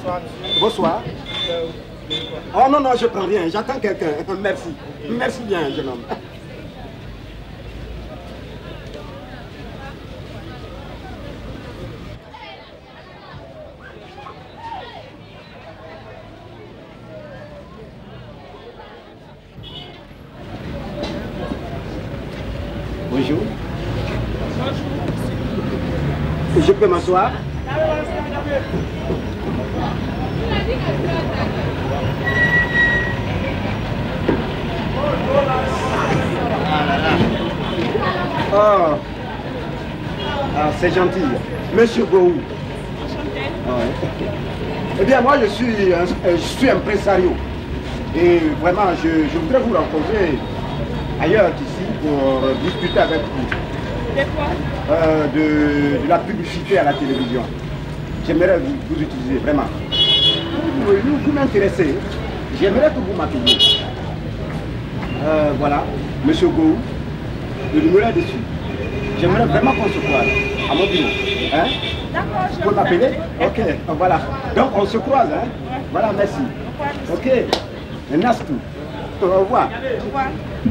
Bonsoir, monsieur. Bonsoir. Oh non, non, je prends rien. J'attends quelqu'un. Merci. Merci bien, jeune homme. Bonjour. Je peux m'asseoir? Oh, ah, c'est gentil. Monsieur Gou. Ah, ouais. Eh bien, moi, je suis impresario. Et vraiment, je voudrais vous rencontrer ailleurs qu'ici pour discuter avec vous. De quoi? De la publicité à la télévision. J'aimerais vous utiliser, vraiment. Vous m'intéressez. J'aimerais que vous m'appeliez. Voilà, Monsieur Gou, le numéro est dessus. J'aimerais vraiment qu'on se croise à mon bureau. Hein? D'accord, je vous m'appelez? Ok, voilà. Donc on se croise, hein? Ouais. Voilà, merci. Ok, merci. Au revoir. Au revoir.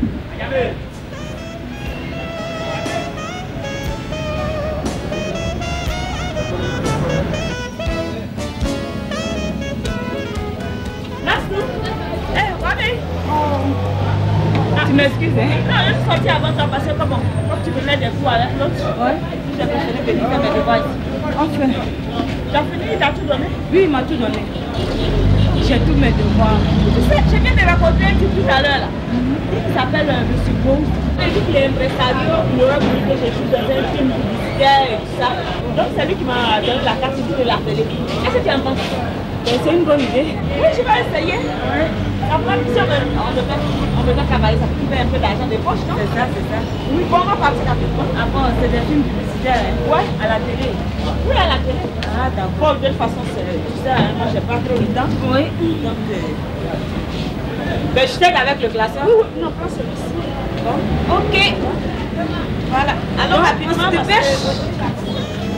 Tu m'excuses, hein? Non, je suis sortie avant toi parce que comme tu venais des coups avec l'autre, Ouais. j'ai préféré venir faire mes devoirs ici. Enfin. Tu as fini, il t'a tout donné? Oui, il m'a tout donné. J'ai tous mes devoirs. Tu sais, je viens de raconter un type tout à l'heure là. Il s'appelle M. Gou. Il dit qu'il est impresario, il aurait voulu que je joue dans un film publicitaire et tout ça. Donc c'est lui qui m'a donné la carte, il dit de l'appeler. Qu'est-ce que tu en penses? C'est une bonne idée. Oui, je vais essayer. Ouais. Après, si on veut travailler, ça peut faire un peu d'argent de poche, non? C'est ça, c'est ça. Oui, bon, on va partir rapidement. Ah bon, c'est des films publicitaires, hein? Ouais. À la télé. Oui, à la télé. Ah, d'accord. Bon, de toute façon, tu sais, hein, moi, j'ai pas trop le temps. Oui. Donc, ben, je t'aide avec le classeur. Oui, oui, non, prends celui-ci. Bon. Ok. Voilà. Alors, Bon, rapidement, on se parce dépêche. que-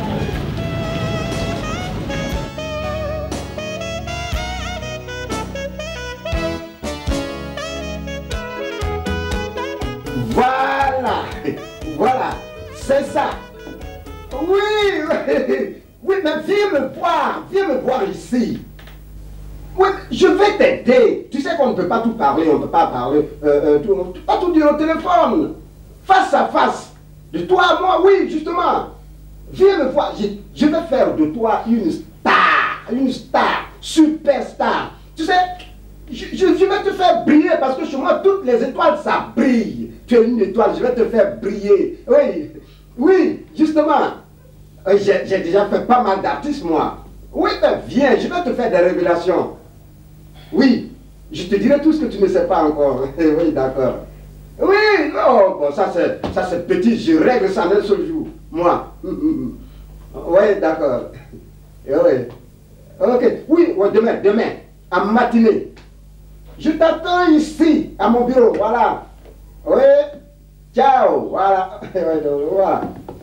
Voilà, voilà, c'est ça. Oui, oui, oui, mais viens me voir ici. Oui, je vais t'aider. Tu sais qu'on ne peut pas tout parler, on ne peut pas parler, pas tout dire au téléphone. Face à face, de toi à moi, oui, justement. Viens me voir, je vais faire de toi une star, superstar. Tu sais, je vais te faire briller parce que chez moi, toutes les étoiles, ça brille. Tu es une étoile, je vais te faire briller. Oui, oui, justement. J'ai déjà fait pas mal d'artistes, moi. Oui, ben viens, je vais te faire des révélations. Oui, je te dirai tout ce que tu ne sais pas encore. Oui, d'accord. Oui, non, bon, ça c'est petit, je règle ça en un seul jour. Moi. Oui, d'accord. Oui. Ok, oui, ouais, demain, à matinée. Je t'attends ici, à mon bureau, voilà. Oui, ciao, voilà. Voilà.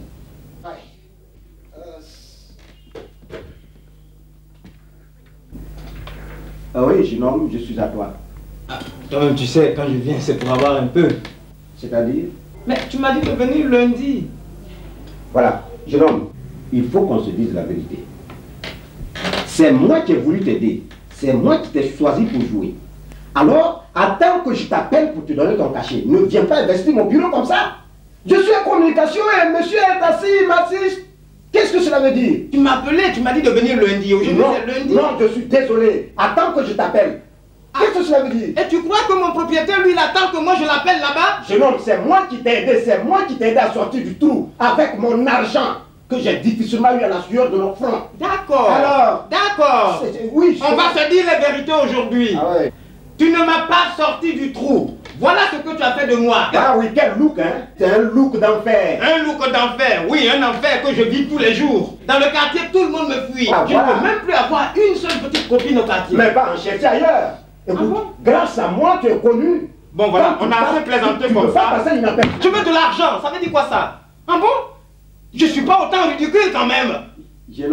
Ah oui, jeune homme, je suis à toi. Ah, toi-même, tu sais, quand je viens, c'est pour avoir un peu. C'est-à-dire? Mais tu m'as dit de venir lundi. Voilà, jeune homme, il faut qu'on se dise la vérité. C'est moi qui ai voulu t'aider. C'est moi qui t'ai choisi pour jouer. Alors, attends que je t'appelle pour te donner ton cachet. Ne viens pas investir mon bureau comme ça. Je suis en communication et monsieur est assis, il m'assiste. Qu'est-ce que cela veut dire? Tu m'as appelé, tu m'as dit de venir lundi. Aujourd'hui, c'est lundi. Non, je suis désolé. Attends que je t'appelle. Qu'est-ce que cela veut dire? Et tu crois que mon propriétaire, lui, il attend que moi je l'appelle là-bas? Jeune homme, c'est moi qui t'ai aidé. C'est moi qui t'ai aidé à sortir du trou avec mon argent que j'ai difficilement eu à la sueur de mon front. D'accord. Alors? D'accord. Oui. On va se dire les vérités aujourd'hui. Ah ouais. Tu ne m'as pas sorti du trou. Voilà ce que tu as fait de moi. Ah oui, quel look, hein? C'est un look d'enfer. Un look d'enfer, oui, un enfer que je vis tous les jours. Dans le quartier, tout le monde me fuit. Ah, Je voilà. ne peux même plus avoir une seule petite copine au quartier. Mais va en chercher ailleurs. Écoute, Ah bon? grâce à moi, tu es connu. Bon voilà, Quand on tu a passes, assez plaisanté tu comme peux pas ça. passer inaperçu. Je veux de l'argent, ça veut dire quoi ça? Ah bon? Je suis pas autant ridicule quand même. Jeune homme,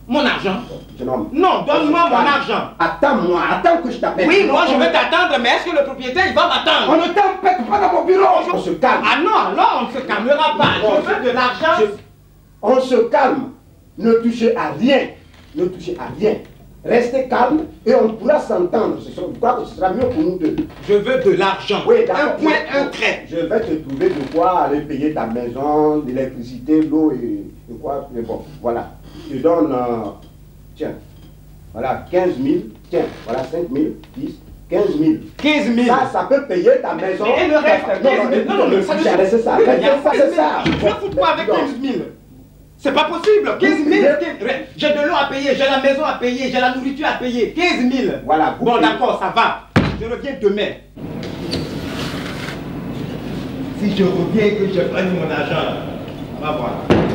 Mon argent? Jeune homme. Non, donne-moi mon argent. Attends-moi, attends que je t'appelle. Oui, moi je vais t'attendre, mais est-ce que le propriétaire il va m'attendre? On ne t'empêche pas dans mon bureau. On se calme. Ah non, alors on ne se calmera pas. Je veux de l'argent. On se calme. Ne touchez à rien. Ne touchez à rien. Restez calme et on pourra s'entendre. Je crois que ce sera mieux pour nous deux. Je veux de l'argent. Oui, un point, un trait. Je vais te trouver de quoi aller payer ta maison, l'électricité, l'eau et quoi. Mais bon, voilà. Je te donne, tiens, voilà, 15 000. Tiens, voilà, 5 000, 10, 15 000. 15 000. Ça peut payer ta maison. Et le reste, 15 000. Non, ça ne c'est ça. c'est ça. Je vais foutre quoi avec 15 000? C'est pas possible. 15 000. J'ai de l'eau à payer, j'ai la maison à payer, j'ai la nourriture à payer. 15 000. Voilà. Bon, d'accord, ça va. Je reviens demain. Si je reviens et que je prenne mon argent, on va voir.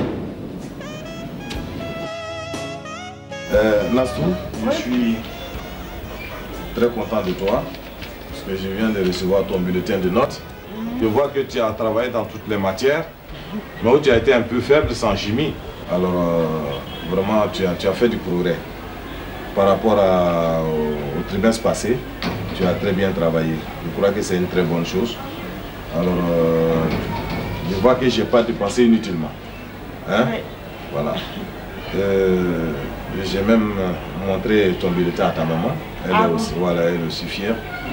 Nastou, je suis très content de toi parce que je viens de recevoir ton bulletin de notes. Je vois que tu as travaillé dans toutes les matières, mais où tu as été un peu faible sans chimie. Alors vraiment tu as fait du progrès. Par rapport au trimestre passé, tu as très bien travaillé. Je crois que c'est une très bonne chose. Alors je vois que je n'ai pas dépensé inutilement. Hein? Oui. Voilà. J'ai même montré ton bulletin à ta maman. Elle est aussi, voilà, elle est aussi fière.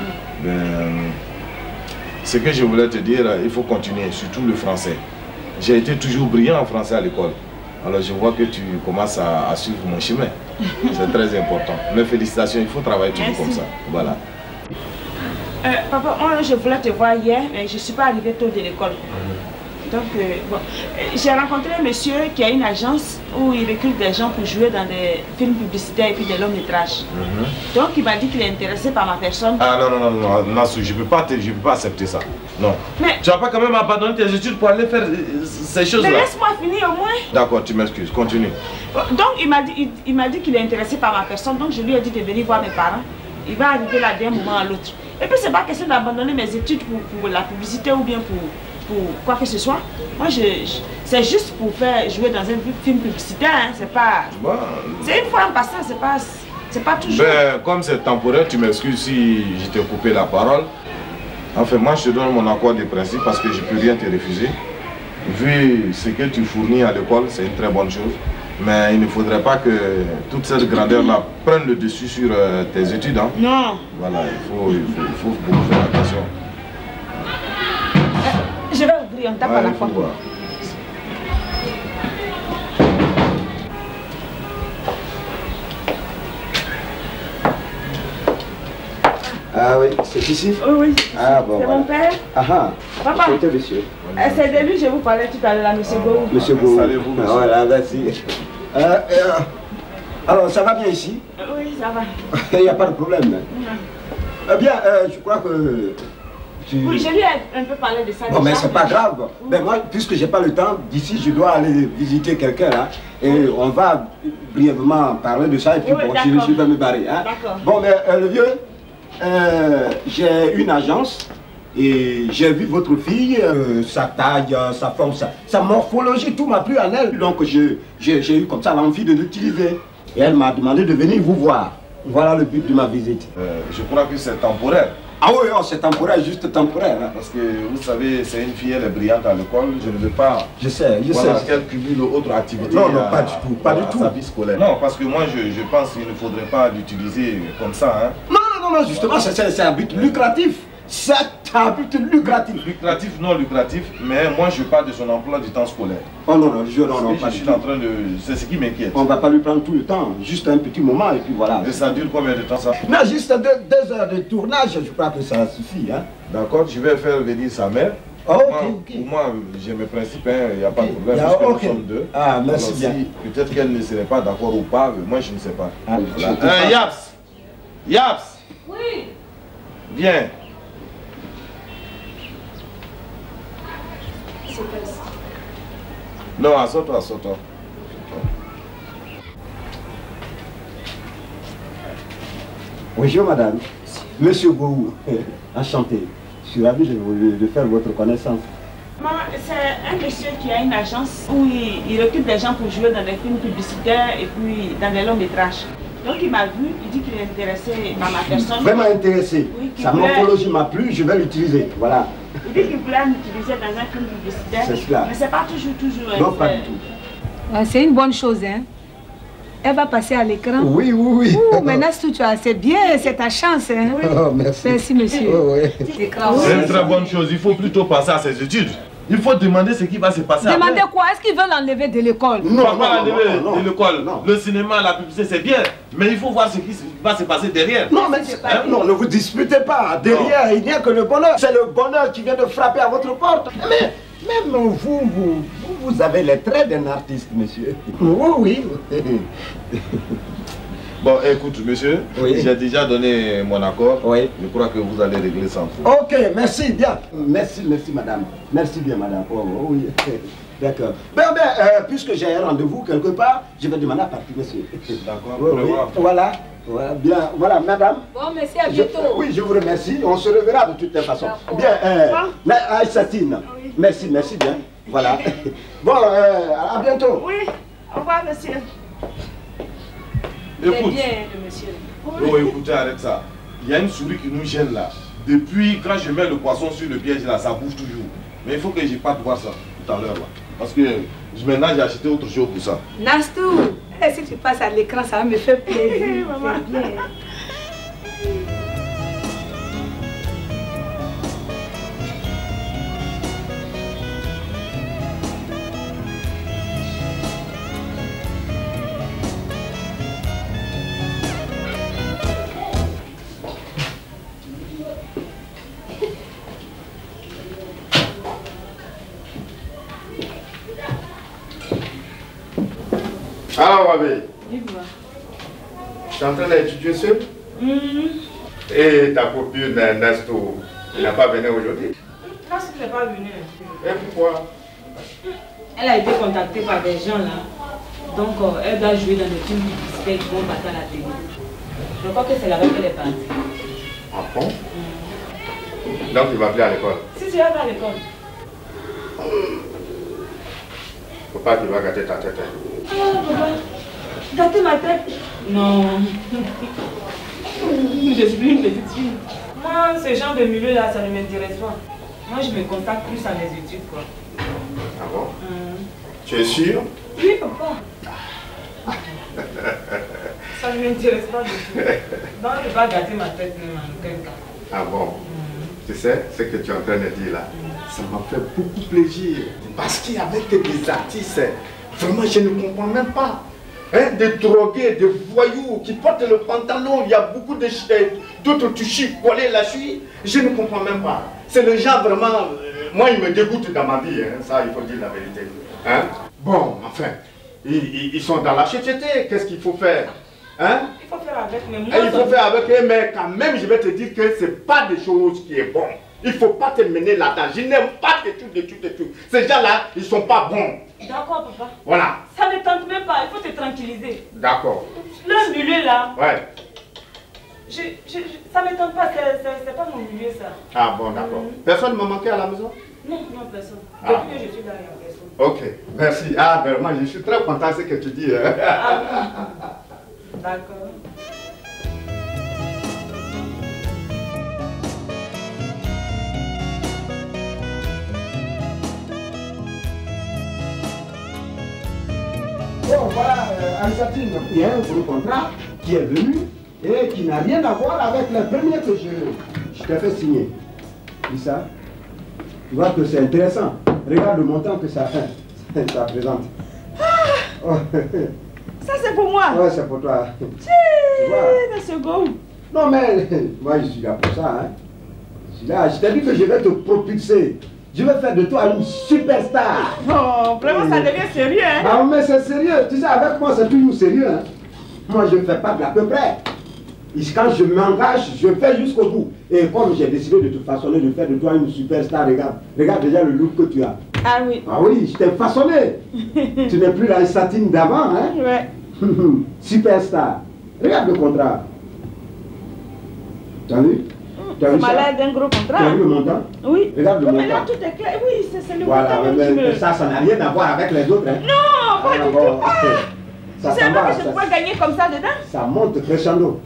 Ce que je voulais te dire, il faut continuer, surtout le français. J'ai été toujours brillant en français à l'école. Alors je vois que tu commences à suivre mon chemin. C'est très important. Mes félicitations, il faut travailler toujours comme ça. Voilà. Papa, moi je voulais te voir hier, mais je ne suis pas arrivée tôt de l'école. Donc, bon, j'ai rencontré un monsieur qui a une agence où il recrute des gens pour jouer dans des films publicitaires et puis des longs métrages. Donc, il m'a dit qu'il est intéressé par ma personne. Ah non, Nassou, je ne peux pas accepter ça. Non. Mais tu n'as pas quand même abandonné tes études pour aller faire ces choses-là. Mais laisse-moi finir au moins. D'accord, tu m'excuses, continue. Donc, il m'a dit qu'il est intéressé par ma personne, donc je lui ai dit de venir voir mes parents. Il va arriver là d'un moment à l'autre. Et puis, c'est pas question d'abandonner mes études pour la publicité ou bien pour quoi que ce soit. Moi, c'est juste pour faire jouer dans un film publicitaire, hein. C'est pas... Bon. C'est une fois en passant, c'est pas toujours... Ben, comme c'est temporaire, tu m'excuses si je t'ai coupé la parole. Enfin, moi, je te donne mon accord de principe parce que je ne peux rien te refuser. Vu ce que tu fournis à l'école, c'est une très bonne chose. Mais il ne faudrait pas que toute cette grandeur-là prenne le dessus sur tes études. Hein. Non. Voilà, il faut beaucoup faire attention. Je vais ouvrir, on tape à la porte. Ah oui, c'est ici? Oui. Ah bon. C'est mon père. Ah. Papa. C'était monsieur. C'est de lui que je vous parlais tout à l'heure, monsieur Gou. Monsieur Gou. Salut-vous, monsieur. Voilà, merci. Alors, ça va bien ici? Oui, ça va. Il n'y a pas de problème. Eh bien, je crois que... Oui, je lui ai un peu parlé de ça. Bon, mais c'est pas grave. Oui. Mais moi, puisque j'ai pas le temps, d'ici, je dois aller visiter quelqu'un là. Et on va brièvement parler de ça et puis bon, je vais me barrer. Hein. D'accord. Bon, mais le vieux, j'ai une agence et j'ai vu votre fille, sa taille, sa forme, sa morphologie, tout m'a plu en elle. Donc j'ai eu comme ça l'envie de l'utiliser. Et elle m'a demandé de venir vous voir. Voilà le but de ma visite. Je crois que c'est temporaire. Ah oui, oh, c'est temporaire, juste temporaire. Hein. Parce que vous savez, c'est une fille, elle est brillante à l'école. Je ne veux pas. Je sais. Qu'elle cumule autre activité. Non, pas du tout, pas du tout. Sa vie scolaire. Non, parce que moi, je pense qu'il ne faudrait pas l'utiliser comme ça. Hein. Non, justement, c'est un but lucratif. C'est un but lucratif. Lucratif, non lucratif, mais moi je parle de son emploi du temps scolaire. Oh non, pas je suis en train de... C'est ce qui m'inquiète. On ne va pas lui prendre tout le temps, juste un petit moment et puis voilà. Et ça dure combien de temps ça? Non, juste 2 heures de tournage, je crois que ça suffit. Hein. D'accord, je vais faire venir sa mère. Oh, ok. Pour moi, j'ai mes principes, il n'y a pas de problème, parce que nous sommes deux. Ah, merci bien. Peut-être qu'elle ne serait pas d'accord ou pas, mais moi je ne sais pas. Ah, voilà. Yaps. Oui. Viens. Non, assois-toi. Bonjour madame. Monsieur Gou, enchanté. Je suis ravi de faire votre connaissance. C'est un monsieur qui a une agence où il recrute des gens pour jouer dans des films publicitaires et puis dans des longs métrages. Donc il m'a vu, il dit qu'il est intéressé par ma personne. Vraiment intéressé. Oui, sa morphologie m'a plu, je vais l'utiliser. Voilà. Il dit qu'il voulait m'utiliser dans un film publicitaire. C'est cela. Mais c'est pas toujours. Non, pas du tout. C'est une bonne chose, hein. Elle va passer à l'écran. Oui, oui, oui. Ouh, maintenant, c'est bien, c'est ta chance. Hein. Oui. Oh, merci. Merci, monsieur. Oh, oui. C'est une très bonne chose. Il faut plutôt penser à ses études. Il faut demander ce qui va se passer. Demandez après. Quoi? Est-ce qu'ils veulent l'enlever de l'école? Non, pas l'enlever de l'école. Le cinéma, la publicité, c'est bien. Mais il faut voir ce qui va se passer derrière. Non, mais non, ne vous disputez pas. Derrière, il n'y a que le bonheur. C'est le bonheur qui vient de frapper à votre porte. Mais même vous avez les traits d'un artiste, monsieur. Oui, oui. Bon, écoute, monsieur, oui. J'ai déjà donné mon accord. Oui. Je crois que vous allez régler sans faute. Ok, merci, bien. Merci, madame. Merci bien, madame. Oh, oui. D'accord. Puisque j'ai un rendez-vous quelque part, je vais demander à partir, monsieur. D'accord, oui. Voilà. Voilà, bien. Voilà, madame. Bon, merci, à bientôt. Oui, je vous remercie. On se reverra de toutes les façons. Bien, Aïssatine. Oui. Merci, bien. Voilà. Bon, à bientôt. Oui, au revoir, monsieur. Écoute, bien, le monsieur. Oui, écoutez, arrête ça. Il y a une souris qui nous gêne là. Depuis quand je mets le poisson sur le piège là, ça bouge toujours. Mais il faut que j'y parte voir ça tout à l'heure là. Parce que maintenant j'ai acheté autre chose pour ça. Nastou, si tu passes à l'écran, ça va me faire plaisir. Maman. Bien. Alors, Wabé, Dis-moi. tu es en train d'étudier seul? Et ta copine Nasto, elle n'a pas venu aujourd'hui? Nasto n'est pas venue. Et pourquoi? Elle a été contactée par des gens là. Donc, elle doit jouer dans des films publicitaires qui vont passer à la télé. Je crois que c'est là-bas qu'elle est partie. Ah bon? Donc, tu vas plus à l'école? Si, elle va à l'école. Faut pas que tu vas gâter ta tête. Hein. Ah, papa, gâter ma tête? Non. Je suis une petite fille. Moi, ce genre de milieu-là, ça ne m'intéresse pas. Moi, je me contacte plus à mes études, quoi. Ah bon? Tu es sûr? Oui, papa. Ça ne m'intéresse pas du tout. Donc, je ne vais pas gâter ma tête, même en aucun cas. Ah bon? Tu sais, ce que tu es en train de dire là, ça m'a fait beaucoup plaisir. Parce qu'avec des artistes, vraiment, je ne comprends même pas. Hein, des drogués, des voyous qui portent le pantalon, il y a beaucoup d'autres touchis collés là-dessus. Je ne comprends même pas. C'est le genre vraiment, moi il me dégoûte dans ma vie, hein, ça il faut dire la vérité. Hein? Bon, enfin, ils sont dans la société, qu'est-ce qu'il faut faire? Hein? Il faut faire avec, mais moi... Il faut faire avec eux, mais quand même, je vais te dire que ce n'est pas des choses qui est bon. Il ne faut pas te mener là-dedans. Je n'aime pas des trucs. Ces gens-là, ils ne sont pas bons. D'accord, papa. Voilà. Ça ne tente même pas, il faut te tranquilliser. D'accord. Le milieu là, ouais. Ça ne me tente pas, c'est pas mon milieu ça. Ah bon, d'accord. Personne ne m'a manqué à la maison? Non, personne. Depuis que je suis là, il n'y a personne. Ok, merci. Ah, vraiment, je suis très content de ce que tu dis. Hein. D'accord. Bon, voilà, Aïssatine, il y a un gros contrat qui est venu et qui n'a rien à voir avec le premier que je t'ai fait signer. Dis ça. Tu vois que c'est intéressant. Regarde le montant que ça présente. Ah, ça c'est pour moi. Ouais, c'est pour toi. C'est beau. Non mais, moi je suis là pour ça. Hein. Je suis là, je t'ai dit que je vais te propulser. Je vais faire de toi une superstar. Non, vraiment ça devient sérieux. Hein? Ah mais c'est sérieux. Tu sais, avec moi c'est toujours sérieux. Hein. Moi je ne fais pas de l'à peu près. Et quand je m'engage, je fais jusqu'au bout. Et comme j'ai décidé de te façonner, de faire de toi une superstar, regarde déjà le look que tu as. Ah oui. Ah oui, je t'ai façonné. Tu n'es plus la Aïssatine d'avant, hein? Ouais. Superstar. Regarde le contrat. T'as vu? Ça m'a l'air d'un gros contrat. Tu as vu le montant? Oui. Regarde le montant. Mais là, tout est clair. Oui, c'est le voilà, montant. Mais ça n'a rien à voir avec les autres. Hein. Non, pas du tout. Ça c'est vrai que je peux gagner comme ça dedans. Ça monte crescendo.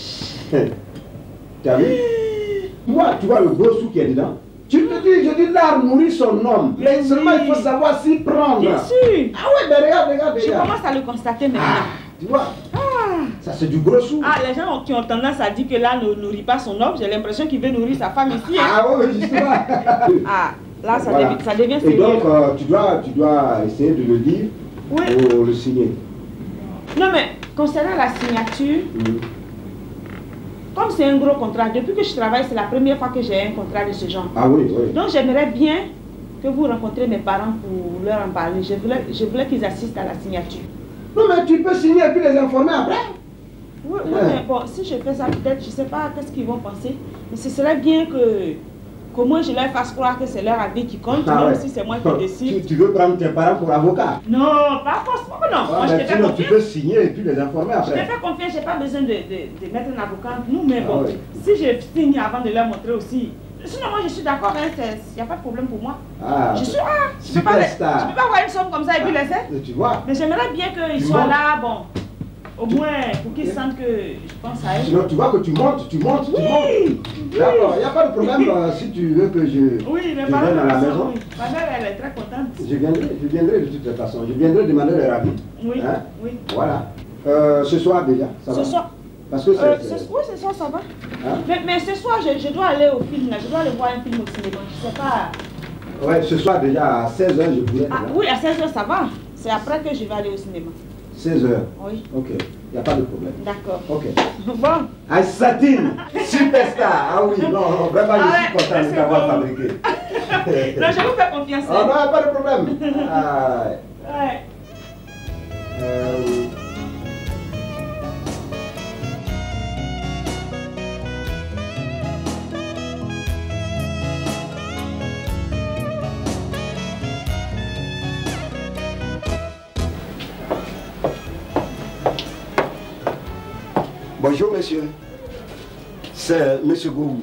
Tu as vu? Moi, tu vois le gros sou qui est dedans. Tu te dis, je dis, l'art nourrit son homme. Mais seulement il faut savoir s'y prendre. Bien sûr. Ah ouais, mais regarde. Je commence à le constater maintenant. Tu vois? Ça c'est du gros sou. Ah, les gens qui ont tendance à dire que l'art ne nourrit pas son homme, j'ai l'impression qu'il veut nourrir sa femme ici. Hein? Ah oui, justement. Ah, là ça, voilà. ça devient sérieux. Et donc, tu dois essayer de le lire pour le signer. Non mais, concernant la signature, comme c'est un gros contrat, depuis que je travaille, c'est la première fois que j'ai un contrat de ce genre. Ah oui, oui. Donc j'aimerais bien que vous rencontrez mes parents pour leur en parler. Je voulais qu'ils assistent à la signature. Non mais tu peux signer et puis les informer après. Oui, mais bon, si je fais ça, peut-être, je ne sais pas qu'est-ce qu'ils vont penser. Mais ce serait bien qu'au moins je leur fasse croire que c'est leur avis qui compte, même si c'est moi qui décide. Tu veux prendre tes parents pour avocat? Non, pas forcément, non. Moi, je te fais confiance. Tu peux signer et puis les informer après. Je te fais confiance, je n'ai pas besoin de mettre un avocat. Nous, mais bon, si je signe avant de leur montrer aussi. Sinon, moi, je suis d'accord, il n'y a pas de problème pour moi. Je suis je ne peux pas avoir une somme comme ça et puis laisser. Tu vois. Mais j'aimerais bien qu'ils soient là, bon. Au moins, pour qu'ils sentent que je pense à eux. Sinon, tu vois que tu montes. D'accord, il n'y a pas de problème si tu veux que je vienne à la maison. Ma mère, elle est très contente. Je viendrai de toute façon. Je viendrai demander leur avis. Oui, hein? oui. Voilà. Ce soir déjà, ça va? Ce soir. Parce que oui, ce soir, ça va. Hein? Mais ce soir, je dois aller au film, là. Je dois aller voir un film au cinéma. Je ne sais pas. Ouais, ce soir déjà à 16h, je pourrais. Oui, à 16h, ça va. C'est après que je vais aller au cinéma. 16h? Oui. Ok, il n'y a pas de problème. D'accord. Ok. Bon. Aïssatine, superstar. Ah oui, non, vraiment, je suis content de t'avoir fabriqué. Non, je vous fais confiance. Ah non, pas de problème. Ouais. Oui. Bonjour, monsieur. C'est monsieur Gou.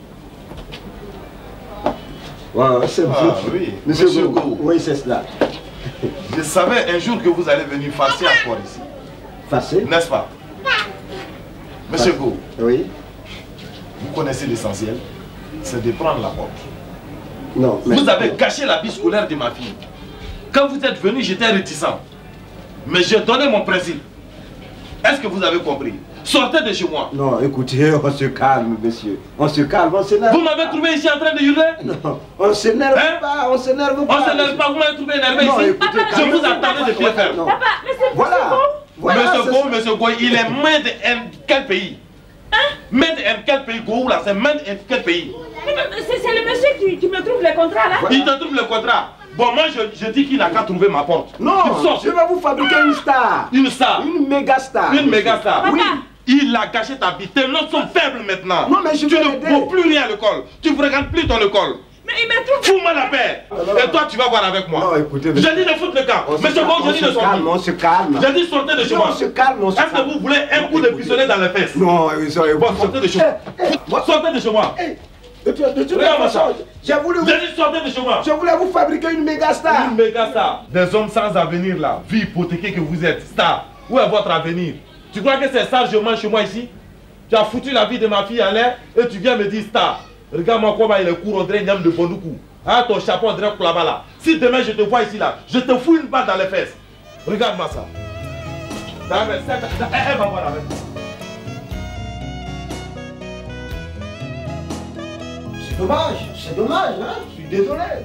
Ouais, c'est oui. Monsieur Gou. Oui, c'est cela. Je savais un jour que vous allez venir farcer encore ici. Farcer? N'est-ce pas? Monsieur Gou. Oui. Vous connaissez l'essentiel, c'est de prendre la porte. Non, mais... Vous avez gâché la vie scolaire de ma fille. Quand vous êtes venu, j'étais réticent. Mais j'ai donné mon principe. Est-ce que vous avez compris? Sortez de chez moi. Non, écoutez, on se calme, monsieur. On se calme, on s'énerve. Vous m'avez trouvé ici en train de hurler? Non, on s'énerve pas, on s'énerve pas. On s'énerve pas, vous m'avez trouvé énervé ici? Écoutez, je vous attendais de pied ferme. Papa, mais c'est voilà. Monsieur Go, il est maître de quel pays? Maître de quel pays? Go là, c'est maître de quel pays? C'est le monsieur qui me trouve les contrats là? Il te trouve le contrat. Bon, moi je dis qu'il n'a qu'à trouver ma porte. Non, je vais vous fabriquer une star. Une star? Une méga star. Une méga star? Oui. Il a gâché ta vie. Tes notes sont faibles maintenant. Non, mais je tu ne vaux plus rien à l'école. Tu ne fréquentes plus ton école. Mais il me trouve... Fous-moi la paix. Et toi, tu vas voir avec moi. Non, écoutez... J'ai dit de foutre le camp. Monsieur Bon, j'ai dit de sortir. On se calme. J'ai dit sortez de chez moi. On se calme, on se calme. Est-ce que vous voulez un coup de pistolet dans les fesses? Non, bon, sortez de chez moi. Sortez de chez moi. Regarde ma chance. J'ai dit sortez de chez moi. Je voulais vous fabriquer une méga star. Une méga star. Des hommes sans avenir là. Vie hypothéquée que vous êtes. Star. Où est votre avenir? Tu crois que c'est ça je mange chez moi ici? Tu as foutu la vie de ma fille en l'air et tu viens me dire star. Regarde-moi comment il est court, on dirait une de Bondoukou. Ah, ton chapeau, on dirait là-bas là. Si demain je te vois ici là, je te fous une balle dans les fesses. Regarde-moi ça. Elle va voir avec moi. C'est dommage, hein. Je suis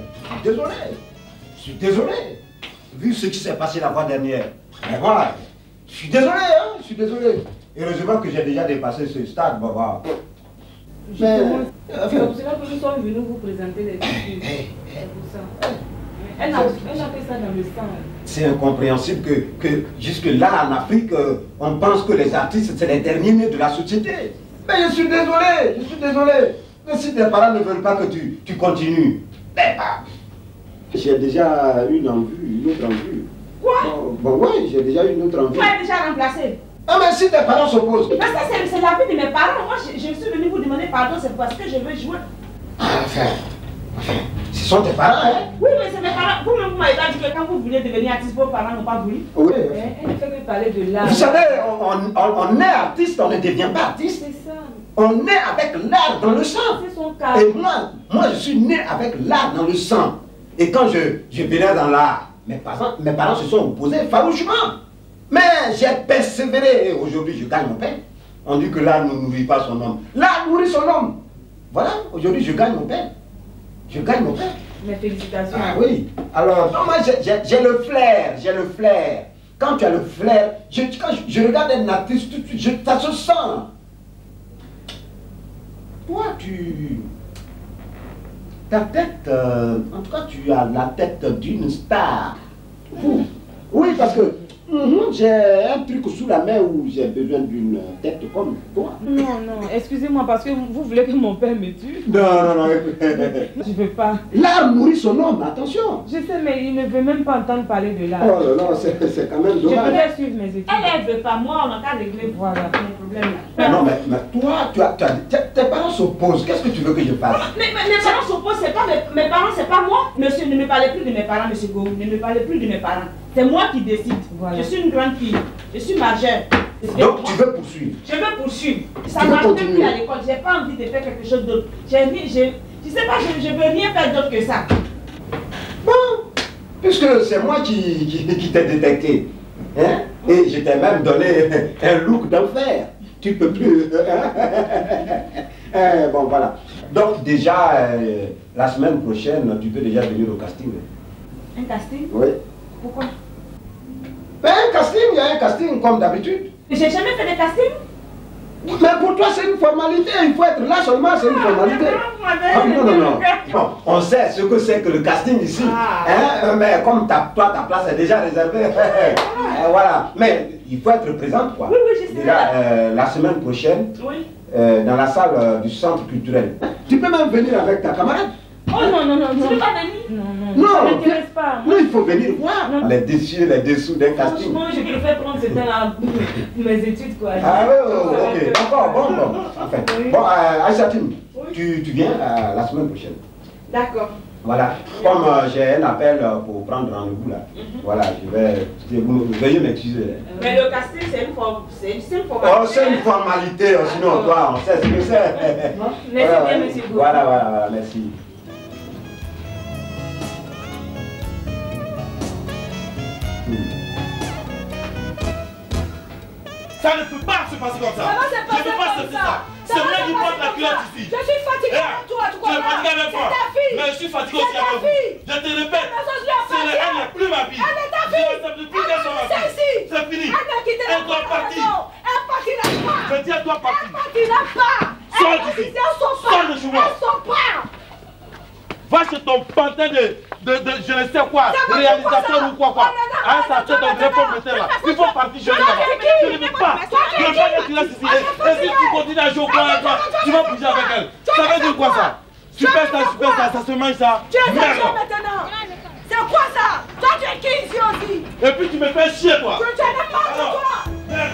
désolé. Vu ce qui s'est passé la fois dernière. Mais voilà, je suis désolé. Heureusement que j'ai déjà dépassé ce stade, Baba. C'est pour cela que nous sommes venus vous présenter les filles. C'est pour ça. Elle a fait ça dans le sang. C'est incompréhensible que jusque là en Afrique, on pense que les artistes c'est les derniers nés de la société. Mais je suis désolé. Mais si tes parents ne veulent pas que tu continues, ben bah, j'ai déjà une autre envie. Quoi? Bon oui, j'ai déjà une autre envie. Tu as déjà remplacé. Ah mais si tes parents s'opposent. Mais ça c'est la vie de mes parents. Moi je suis venu vous demander demander pardon, c'est parce que je veux jouer. Enfin, ce sont tes parents, hein? Oui, mais c'est mes parents. Vous-même, vous m'avez pas dit que quand vous voulez devenir artiste, vos parents n'ont pas voulu. Oui. Elle ne fait que parler de l'art. Vous savez, on est artiste, on ne devient pas artiste. C'est ça. On est avec l'art dans le sang. C'est son cas. Et moi, je suis né avec l'art dans le sang. Et quand je venais dans l'art, mes parents se sont opposés farouchement. Mais j'ai persévéré et aujourd'hui je gagne mon pain. On dit que l'art ne nourrit pas son homme. L'art nourrit son homme. Voilà, aujourd'hui je gagne mon pain. Je gagne mon pain. Mes félicitations. Ah oui. Alors, moi j'ai le flair, Quand tu as le flair, quand je regarde un artiste, tout de suite, ça se sent. Toi, ta tête, en tout cas, tu as la tête d'une star. Oui, parce que j'ai un truc sous la main où j'ai besoin d'une tête comme toi. Non, excusez-moi, parce que vous voulez que mon père me tue. Non. Je veux pas. L'art nourrit son homme, attention. Je sais, mais il ne veut même pas entendre parler de l'art. Oh non, c'est quand même Je dommage. voudrais suivre mes études. Elle veut pas, moi, on a qu'à régler. Voilà. Mon problème là. Non, mais toi, tes parents s'opposent. Qu'est-ce que tu veux que je fasse? Mais mes parents s'opposent, c'est pas mes parents, c'est pas moi. Monsieur, ne me parlez plus de mes parents, monsieur Go. Ne me parlez plus de mes parents. C'est moi qui décide. Voilà. Je suis une grande fille. Je suis majeure. Donc tu veux poursuivre? Je veux poursuivre. Ça Tu veux marche continuer? plus à l'école. J'ai pas envie de faire quelque chose d'autre. Je sais pas, je veux rien faire d'autre que ça. Bon, puisque c'est moi qui t'ai détecté. Hein? Et je t'ai même donné un look d'enfer. Tu peux plus. Bon, voilà. Donc déjà, la semaine prochaine, tu peux déjà venir au casting. Un casting? Oui. Pourquoi? Ben, un casting, il y a un casting comme d'habitude. J'ai jamais fait de casting. Mais pour toi, c'est une formalité. Il faut être là seulement, c'est une formalité. Non. Bon, on sait ce que c'est que le casting ici. Hein? Mais comme toi, ta place est déjà réservée. Voilà. Mais il faut être présente, quoi. Oui, je sais. Déjà, la semaine prochaine, dans la salle du centre culturel. Tu peux même venir avec ta camarade. Oh non. Tu peux pas venir? Non, ça ne m'intéresse pas. Non, il faut venir voir les dessus, les dessous d'un casting. Franchement, je préfère prendre ce temps-là pour mes études, quoi. Ah oui, ok. D'accord, bon. Enfin, bon, Aïsatine, tu viens la semaine prochaine. D'accord. Voilà. Comme j'ai un appel pour prendre rendez-vous là. Voilà, veuillez m'excuser. Mais le casting, c'est une formalité. Oh, c'est une formalité, sinon toi, on sait ce que c'est. Merci bien, monsieur Gou. Voilà, merci. Ça ne peut pas se passer comme ça. Ça va se passer Je ne peux pas comme accepter ça. C'est moi qui porte la culotte ici. Je suis fatiguée avec toi, tu Tu es comprends? fatigué avec moi. C'est ta fille. Mais je suis fatigué aussi C'est ta avec vous. fille. Je te répète, Mais ça, je lui c'est appartiens. elle n'est plus ma fille. Elle est ta fille. Je n'accepte plus qu'elle soit ma C'est fille. ici. C'est fini. Elle a quitté la Elle doit partir. Elle partira pas. Je dis à toi partir. Elle partira pas. Sors Elle d'ici. elles sont pas. Sors de chez moi. Elles sont pas. Va chez ton pantin de je ne sais quoi, réalisateur ou quoi. Ah, ça c'est ton vrai propriétaire là. Il faut partir chez lui là-bas. Je ne veux pas. Je ne veux pas que tu restes ici. Et si tu continues à jouer au coin avec toi, tu vas bouger avec elle. Ça veut dire quoi ça? Super ça se mange ça. Tu es Merde. agent maintenant. C'est quoi ça? Toi, tu es qui ici aussi? Et puis tu me fais chier toi. Tu n'es pas de Alors, toi. merde.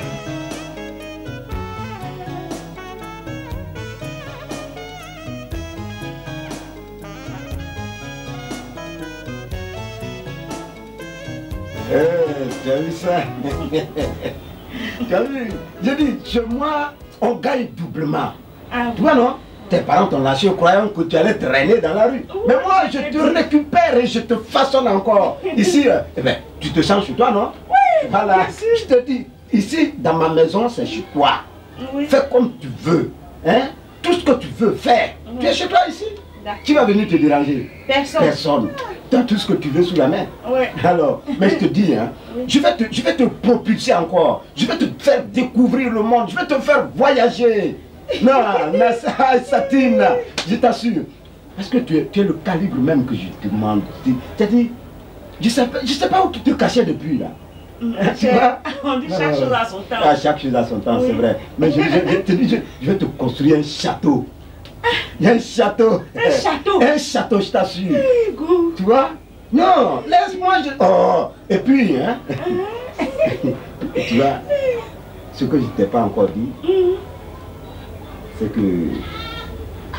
Tu as vu ça? Tu as vu? Je dis, chez moi, on gagne doublement. Tu vois, non? Tes parents t'ont lâché croyant que tu allais traîner dans la rue. Mais moi, je te récupère et je te façonne encore. Ici, eh ben, tu te sens chez toi, non? Oui. Voilà, je te dis, ici, dans ma maison, c'est chez toi. Oui. Fais comme tu veux. Hein? Tout ce que tu veux faire. Tu es chez toi ici. Qui va venir te déranger? Personne. Tu as tout ce que tu veux sous la main. Ouais. Alors, mais je te dis, hein, je vais te propulser encore. Je vais te faire découvrir le monde. Je vais te faire voyager. Non, mais Satine, je t'assure. Parce que tu es le calibre même que je demande. C'est-à-dire, je sais pas où tu te cachais depuis là. Tu vois? On dit chaque chose à son temps. Ah, chaque chose à son temps, c'est vrai. Mais je te dis, je vais te construire un château. Il y a un château. Un château? Un château, je t'assure. Tu vois? Non, laisse-moi. Oh, et puis, hein? Tu vois, ce que je ne t'ai pas encore dit, c'est que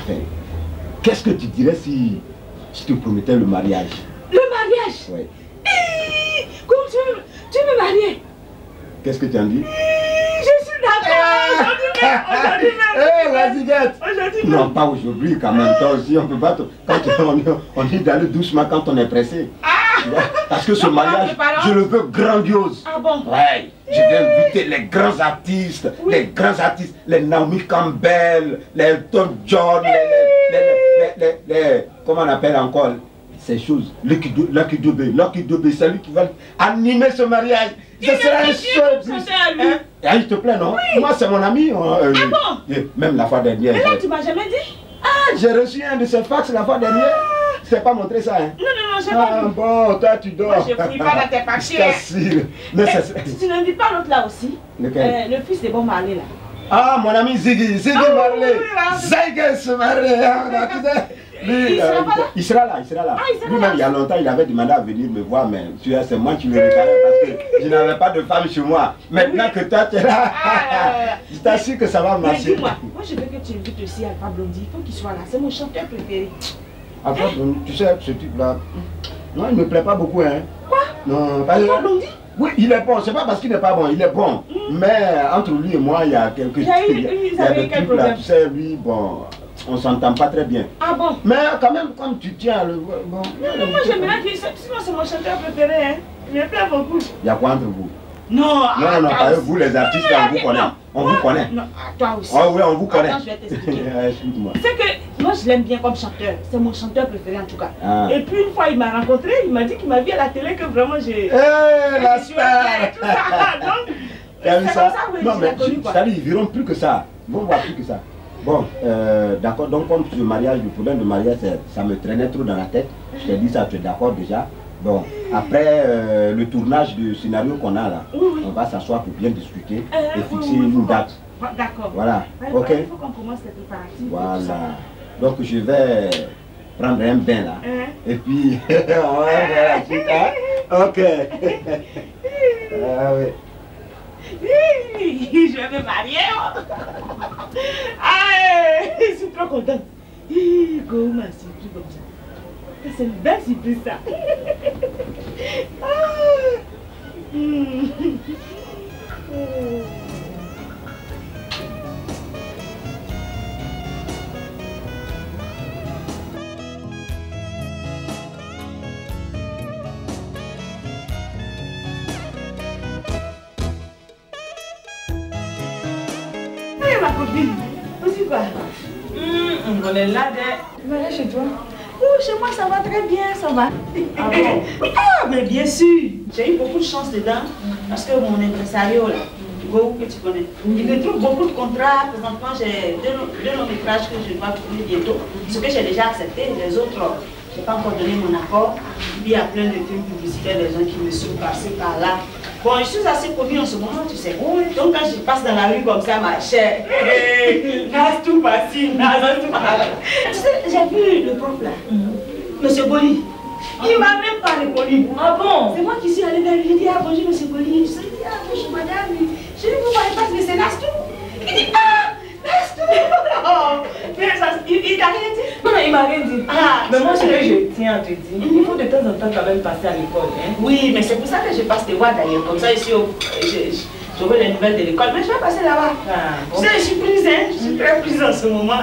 Enfin, qu'est-ce que tu dirais si je te promettais le mariage? Le mariage? Oui. Comment tu veux me marier? Qu'est-ce que tu en dis? Je suis d'accord. Aujourd'hui même. La ziguette. Aujourd'hui même. Non, pas aujourd'hui, quand même. Toi aussi, on peut pas. On dit d'aller doucement quand on est pressé. Parce que ce mariage, je le veux grandiose. Ah bon? Ouais. Je vais inviter les grands artistes, les Naomi Campbell, les Elton John, les comment on appelle encore ces choses, Lucky Dube, c'est lui qui va animer ce mariage. Ce sera un show. Ah, il te plaît, non? Oui. Moi, c'est mon ami. Ah bon? Même la fois dernière. Mais là, tu m'as jamais dit? Ah, j'ai reçu un de ces fax la fois dernière. Je t'ai pas montré ça, hein? Non, j'ai pas vu. Bon, toi, tu dors. Moi, je ne prie pas dans tes papiers. Tu n'invites pas l'autre là aussi? Lequel? Le fils de Bob Marley, là. Ah, mon ami Ziggy Marley. Ziggy Marley. Il sera là. Lui-même, il y a longtemps, il avait demandé à venir me voir, mais c'est moi qui le regardais parce que je n'avais pas de femme chez moi. Maintenant que toi, tu es là, je t'assure que ça va marcher. Dis-moi, moi je veux que tu invites aussi Alpha Blondy. Il faut qu'il soit là. C'est mon chanteur préféré. Alpha Blondy, tu sais, ce type-là, non, il ne me plaît pas beaucoup, hein. Quoi? Non, Alpha Blondy? Oui, il est bon. C'est pas parce qu'il n'est pas bon, il est bon. Mais entre lui et moi, il y a quelques trucs. Il y a des trucs là, tu sais, lui, bon, on s'entend pas très bien. Ah bon? Mais quand même, comme tu tiens le... Bon, moi j'aime bien qu'il... Sinon c'est mon chanteur préféré, hein. Il me plaît beaucoup. Il y a quoi entre vous? Non, vous les artistes, on vous connaît. On vous connaît. Non, toi aussi. Ah oui, on vous connaît. Attends, je vais t'expliquer. Explique-moi. C'est que moi je l'aime bien comme chanteur. C'est mon chanteur préféré en tout cas. Ah. Et puis une fois il m'a rencontré, il m'a dit qu'il m'a vu à la télé que vraiment j'ai... La star. Tout ça. Donc, t'as vu ça? Non, mais c'est-à-dire, ils verront plus que ça. Ils vont voir plus que ça. Bon, d'accord, donc comme ce mariage, le problème de mariage, ça me traînait trop dans la tête. Je t'ai dit ça, tu es d'accord déjà? Bon, après le tournage du scénario qu'on a là, on va s'asseoir pour bien discuter et fixer une date. D'accord. Voilà, ok. Il faut qu'on commence les préparatifs. Voilà. Donc je vais prendre un bain là. Et puis, on va faire la suite, hein? Ok. Ah oui. Je vais me marier. Ah, je suis trop contente. Comment c'est plus comme ça? C'est une belle surprise ça. Ma copine, aussi quoi? On est là, tu vas aller chez toi? Oh, chez moi ça va très bien, ça va. Ah bon? Ah, mais bien sûr. J'ai eu beaucoup de chance dedans parce que mon impresario là, Go, que tu connais, il me trouve beaucoup de contrats. Présentement, j'ai deux longs métrages que je dois tourner bientôt. Ce que j'ai déjà accepté, les autres, je n'ai pas encore donné mon accord. Puis il y a plein de films publicitaires, des gens qui me suivent par-ci, par-là. Bon, je suis assez connue en ce moment, tu sais. Donc quand je passe dans la rue comme ça, ma chère, nage tout facile, nage tout facile. Tu sais, j'ai vu le prof là, Monsieur Boli. Il m'a même pas répondu. Ah bon? C'est moi qui suis allée vers lui. J'ai dit, ah bonjour Monsieur Boli. Je lui ai dit, ah bonjour madame. Je lui ai dit, vous voyez pas que c'est Nastou? Il dit, ah, Nastou. Il t'a rien dit? Non, il m'a rien dit. Ah, mais moi, ce que je tiens à te dire, il faut de temps en temps quand même passer à l'école. Hein? Oui, mais c'est pour ça que je passe te voir d'ailleurs. Comme ça, ici, j'aurai les nouvelles de l'école. Mais je vais passer là-bas. Ah, bon. Tu sais, je suis prise, hein. Je suis très prise en ce moment.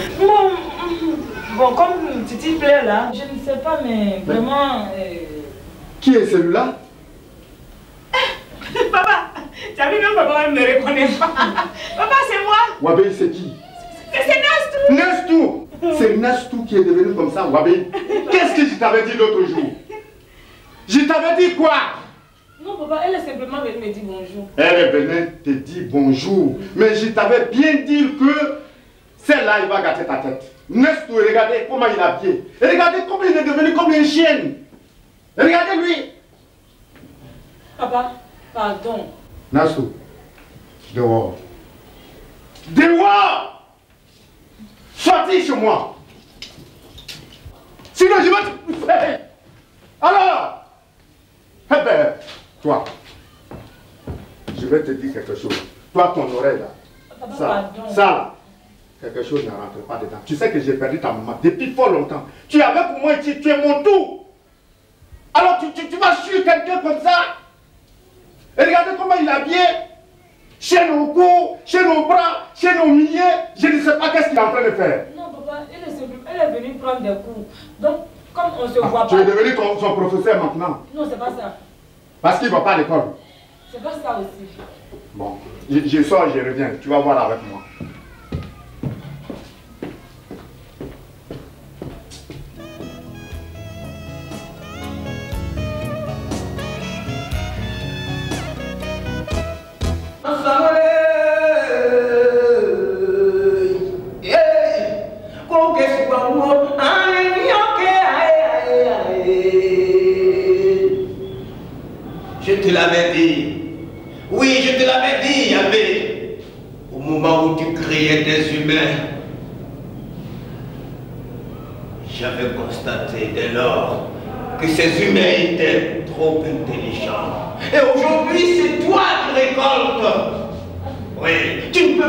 Bon, comme Titi plaît là, je ne sais pas, mais vraiment... Qui est celui-là? Papa, tu as vu même papa ne me reconnaît pas. Papa, c'est moi. Wabé, c'est qui? C'est Nastou. Nastou. C'est Nastou qui est devenu comme ça, Wabé. Qu'est-ce que je t'avais dit l'autre jour? Je t'avais dit quoi? Non, papa, elle est simplement venue me dire bonjour. Elle est venue te dire bonjour. Mais je t'avais bien dit que celle-là, il va gâter ta tête. Nastou, regardez comment il a habillé. Et regardez comment il est devenu comme une chienne. Regardez-lui. Papa, pardon. Nastou, dehors. Dehors! Sortis chez moi. Sinon, je vais te faire. Alors, eh ben, toi, je vais te dire quelque chose. Toi, ton oreille là. Papa, Ça, pardon. ça là. Quelque chose ne rentre pas dedans. Tu sais que j'ai perdu ta maman depuis fort longtemps. Tu es avec moi ici, tu es mon tout. Alors tu vas suivre quelqu'un comme ça. Et regardez comment il est habillé. Chaîne au cou, chaîne au bras, chaîne au milieu. Je ne sais pas qu'est-ce qu'il est en train de faire. Non, papa, elle est venue prendre des cours. Donc, comme on se voit pas... Tu es devenu son professeur maintenant. Non, c'est pas ça. Parce qu'il ne va pas à l'école. C'est pas ça aussi. Bon, je sors, je reviens. Tu vas voir avec moi. Je te l'avais dit. Oui, je te l'avais dit, Yahvé. Au moment où tu créais des humains, j'avais constaté dès lors que ces humains étaient trop intelligents. Et aujourd'hui, c'est toi qui récoltes. Oui, tu ne peux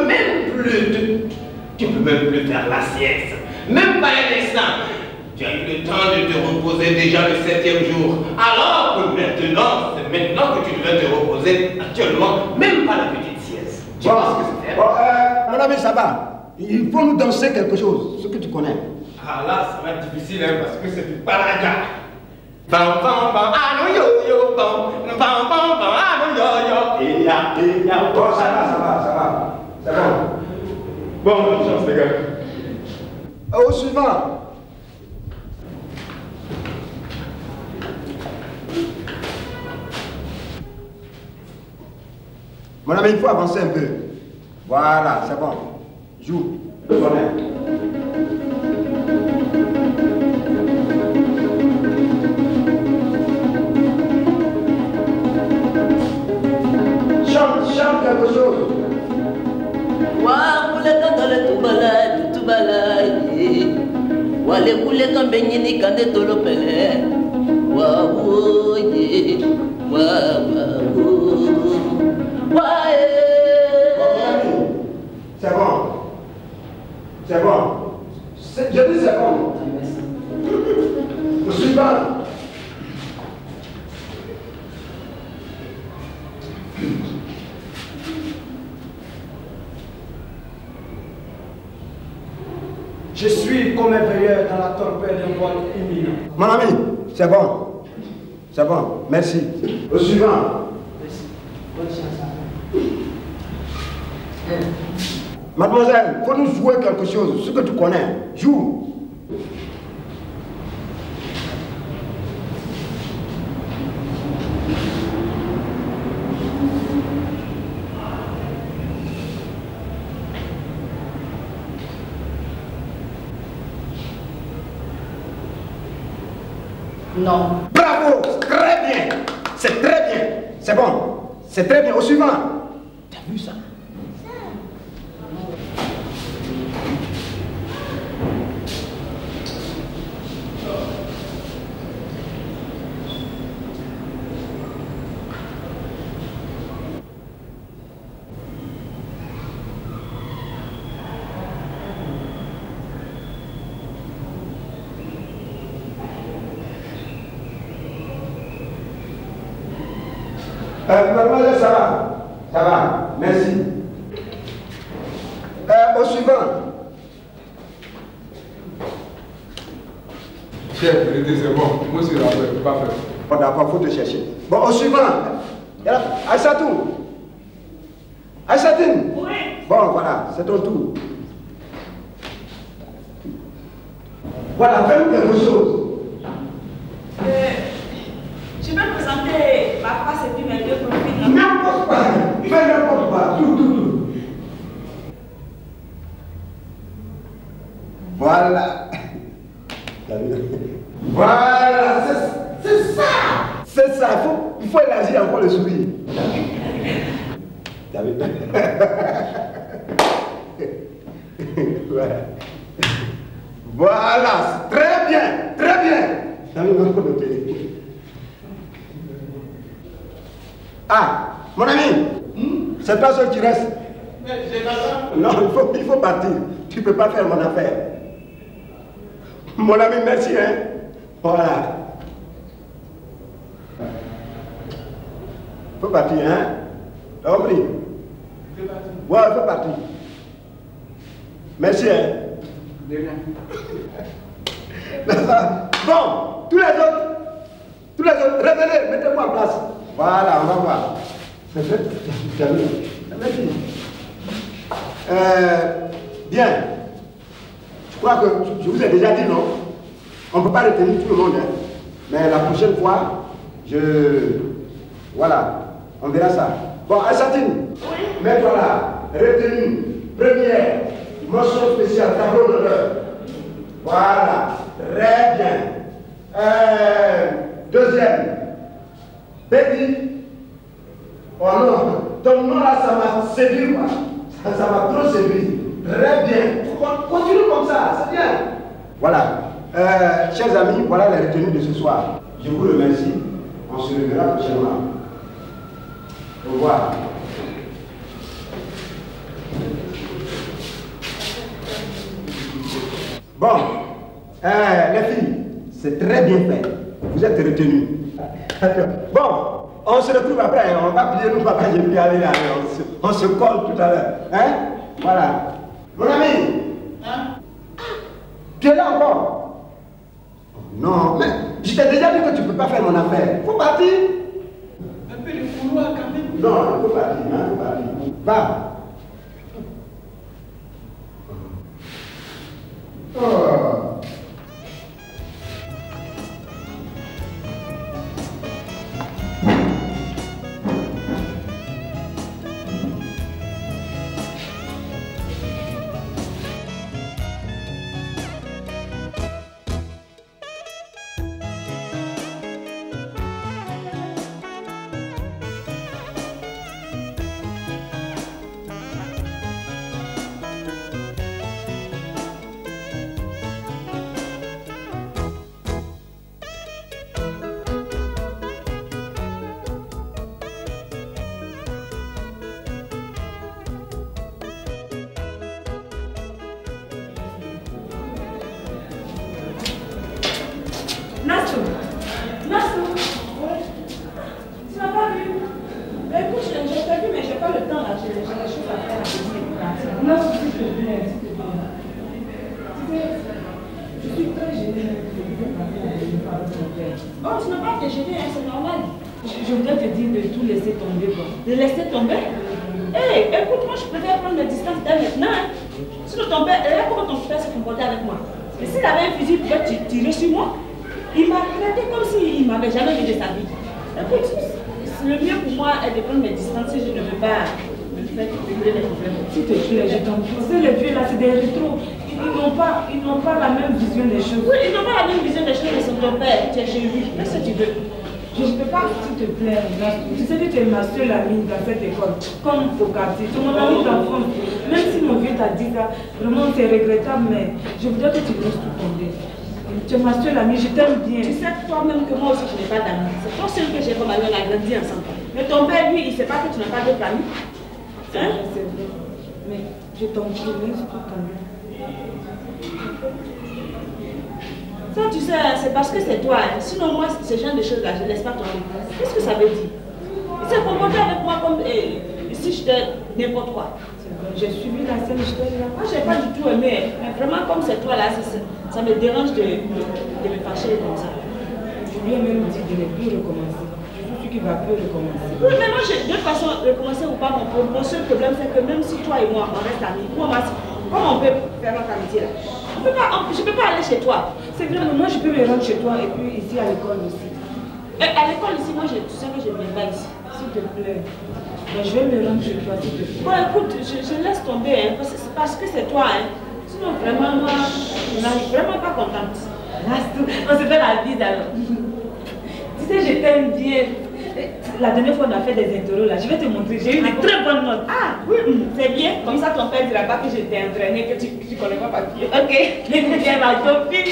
même plus faire la sieste. Même pas un instant. Tu as eu le temps de te reposer déjà le 7e jour. Alors que maintenant, c'est maintenant que tu devais te reposer. Actuellement, même pas la petite sieste. Tu vois ce que c'est faire? Mon ami, ça va. Il faut nous danser quelque chose, ce que tu connais. Ah là, ça va être difficile hein, parce que c'est du paraga. Bam bam bam, ah non yo yo bam, bam bam bam, ah non yo yo. Et ya. Bon, ça va. C'est bon. Bonne chance, les gars. Au suivant. Mon ami, il faut avancer un peu. Voilà, c'est bon. Joue. Chante quelque chose. Wa kuleka kale tubala wale kuleka mbenyini kande tolopele wa oye wa C'est bon. C'est bon. Je dis c'est bon. Au suivant. Je suis comme un veilleur dans la torpeur d'un vol imminent. Mon ami, c'est bon. C'est bon. Merci. Au suivant. Merci. Bonne chance. Mademoiselle, il faut nous jouer quelque chose, ce que tu connais. Joue. Non. Bravo, très bien. C'est très bien. C'est bon. C'est très bien. Au suivant. T'as vu ça? Mademoiselle, ça va? Ça va, merci. Au suivant. Chef, c'est bon. Moi, je suis là, je ne peux pas faire. Bon, d'accord, il faut te chercher. Bon, au suivant. Aïssatou. Aïssatine. Oui. Bon, voilà, c'est ton tour. Voilà, fais-nous quelque chose. Je vais présenter ma face et puis mes deux profils. N'importe quoi. Fais n'importe quoi. Tout. Voilà. Voilà, c'est ça. C'est ça. Il faut élargir encore le sourire. T'as vu? Voilà. Très bien. Très bien. T'as vu encore le pays? Ah, mon ami, c'est pas ce qui reste. Mais j'ai pas ça. Non, il faut partir. tu ne peux pas faire mon affaire. Mon ami, merci, hein. Voilà. Faut partir, hein. T'as compris? Ouais, faut partir. Merci, hein. De rien. Bon, tous les autres, revenez, mettez-vous en place. Voilà, on va voir. Bien. Je crois que je vous ai déjà dit non. On ne peut pas retenir tout le monde. Hein. Mais la prochaine fois, voilà, on verra ça. Bon, Asatine, mets-toi là. Retenue. Première, mention spéciale, tableau d'honneur. Voilà, très bien. Deuxième, Betty. Oh non, ton nom là, ça m'a séduit, quoi. Ça m'a trop séduit. Très bien. Continue comme ça, c'est bien. Voilà. Chers amis, voilà les retenues de ce soir. Je vous remercie. On se reverra prochainement. Au revoir. Bon, les filles, c'est très bien fait. Vous êtes retenus. Bon, on se retrouve après. On va plier nous, papa, j'ai pu aller là. On se colle tout à l'heure. Hein? Voilà. Mon ami, hein? Tu es là encore? Non, mais je t'ai déjà dit que tu ne peux pas faire mon affaire. Faut partir. Un peu de couloir quand même. Non, il faut partir, hein, faut partir. Va. Oh. Nassou, tu m'as pas vu? Écoute, je t'ai vu, mais j'ai pas le temps là, j'ai des choses à faire à la Non, s'il te plaît, s'il te plaît. Tu sais, je suis très gênée de parler de ton père. Oh, tu n'as pas à te gêner, hein, c'est normal. Je voudrais te dire de tout laisser tomber, quoi. De laisser tomber? Hé, écoute, moi je préfère prendre mes distances d'elle maintenant. Hein. Sinon ton père, regarde comment ton père s'est comporté avec moi. Mais s'il avait un fusil, il pouvait tirer sur moi. Il m'a traité comme s'il ne m'avait jamais vu de sa vie. Écoute, le mieux pour moi est de prendre mes distances si je ne veux pas me faire brûler les problèmes. S'il te plaît, je t'en prie. C'est les vieux là, c'est des rétros. Ils n'ont pas la même vision des choses. Oui, ils n'ont pas la même vision des choses, mais c'est ton père. Tu es chez lui. Qu'est-ce que tu veux? Je ne peux pas, s'il te plaît, tu sais que tu es ma seule amie dans cette école, comme au quartier. Tu es mon amie d'enfance. Même si mon vieux t'a dit ça, vraiment c'est regrettable, mais je voudrais que tu laisses tout tomber. Tu es ma seule amie, je t'aime bien. Tu sais toi-même que moi aussi je n'ai pas d'amis. C'est toi seul que j'ai comme ami, on a grandi ensemble. Mais ton père, lui, il ne sait pas que tu n'as pas d'autres amis. Hein? C'est vrai. Mais je t'en prie, laisse tout tomber. Ça, tu sais, c'est parce que c'est toi. Hein. Sinon, moi, ce genre de choses-là, je ne laisse pas tomber. Qu'est-ce que ça veut dire? Il s'est comporté avec moi comme si j'étais n'importe quoi. J'ai suivi la scène, j'étais là. Moi, je n'ai pas du tout aimé. Mais vraiment, comme c'est toi là, ça me dérange de me fâcher comme ça. Je lui ai même dit de ne plus recommencer. Je suis sûr qu'il ne va plus recommencer. Oui, mais moi, de toute façon, recommencer ou pas, mon seul problème, c'est que même si toi et moi, on reste amis, comment on peut faire notre amitié là? Je ne peux pas aller chez toi. C'est vrai, mais moi je peux me rendre chez toi et puis ici à l'école aussi. Et à l'école ici, moi tu sais que je ne viens pas ici. S'il te plaît. Ben, je vais me rendre chez toi s'il te plaît. Bon écoute, je laisse tomber, hein, parce que c'est toi. Hein. Sinon vraiment, moi, je n'arrive vraiment pas contente. On se fait la bise alors. Tu sais, je t'aime bien. La dernière fois on a fait des interros là, je vais te montrer, j'ai eu des très bonnes notes. Ah oui, c'est bien, comme ça ton père ne dira pas que je t'ai entraîné, que tu ne connais pas papier. Ok, viens ma copine.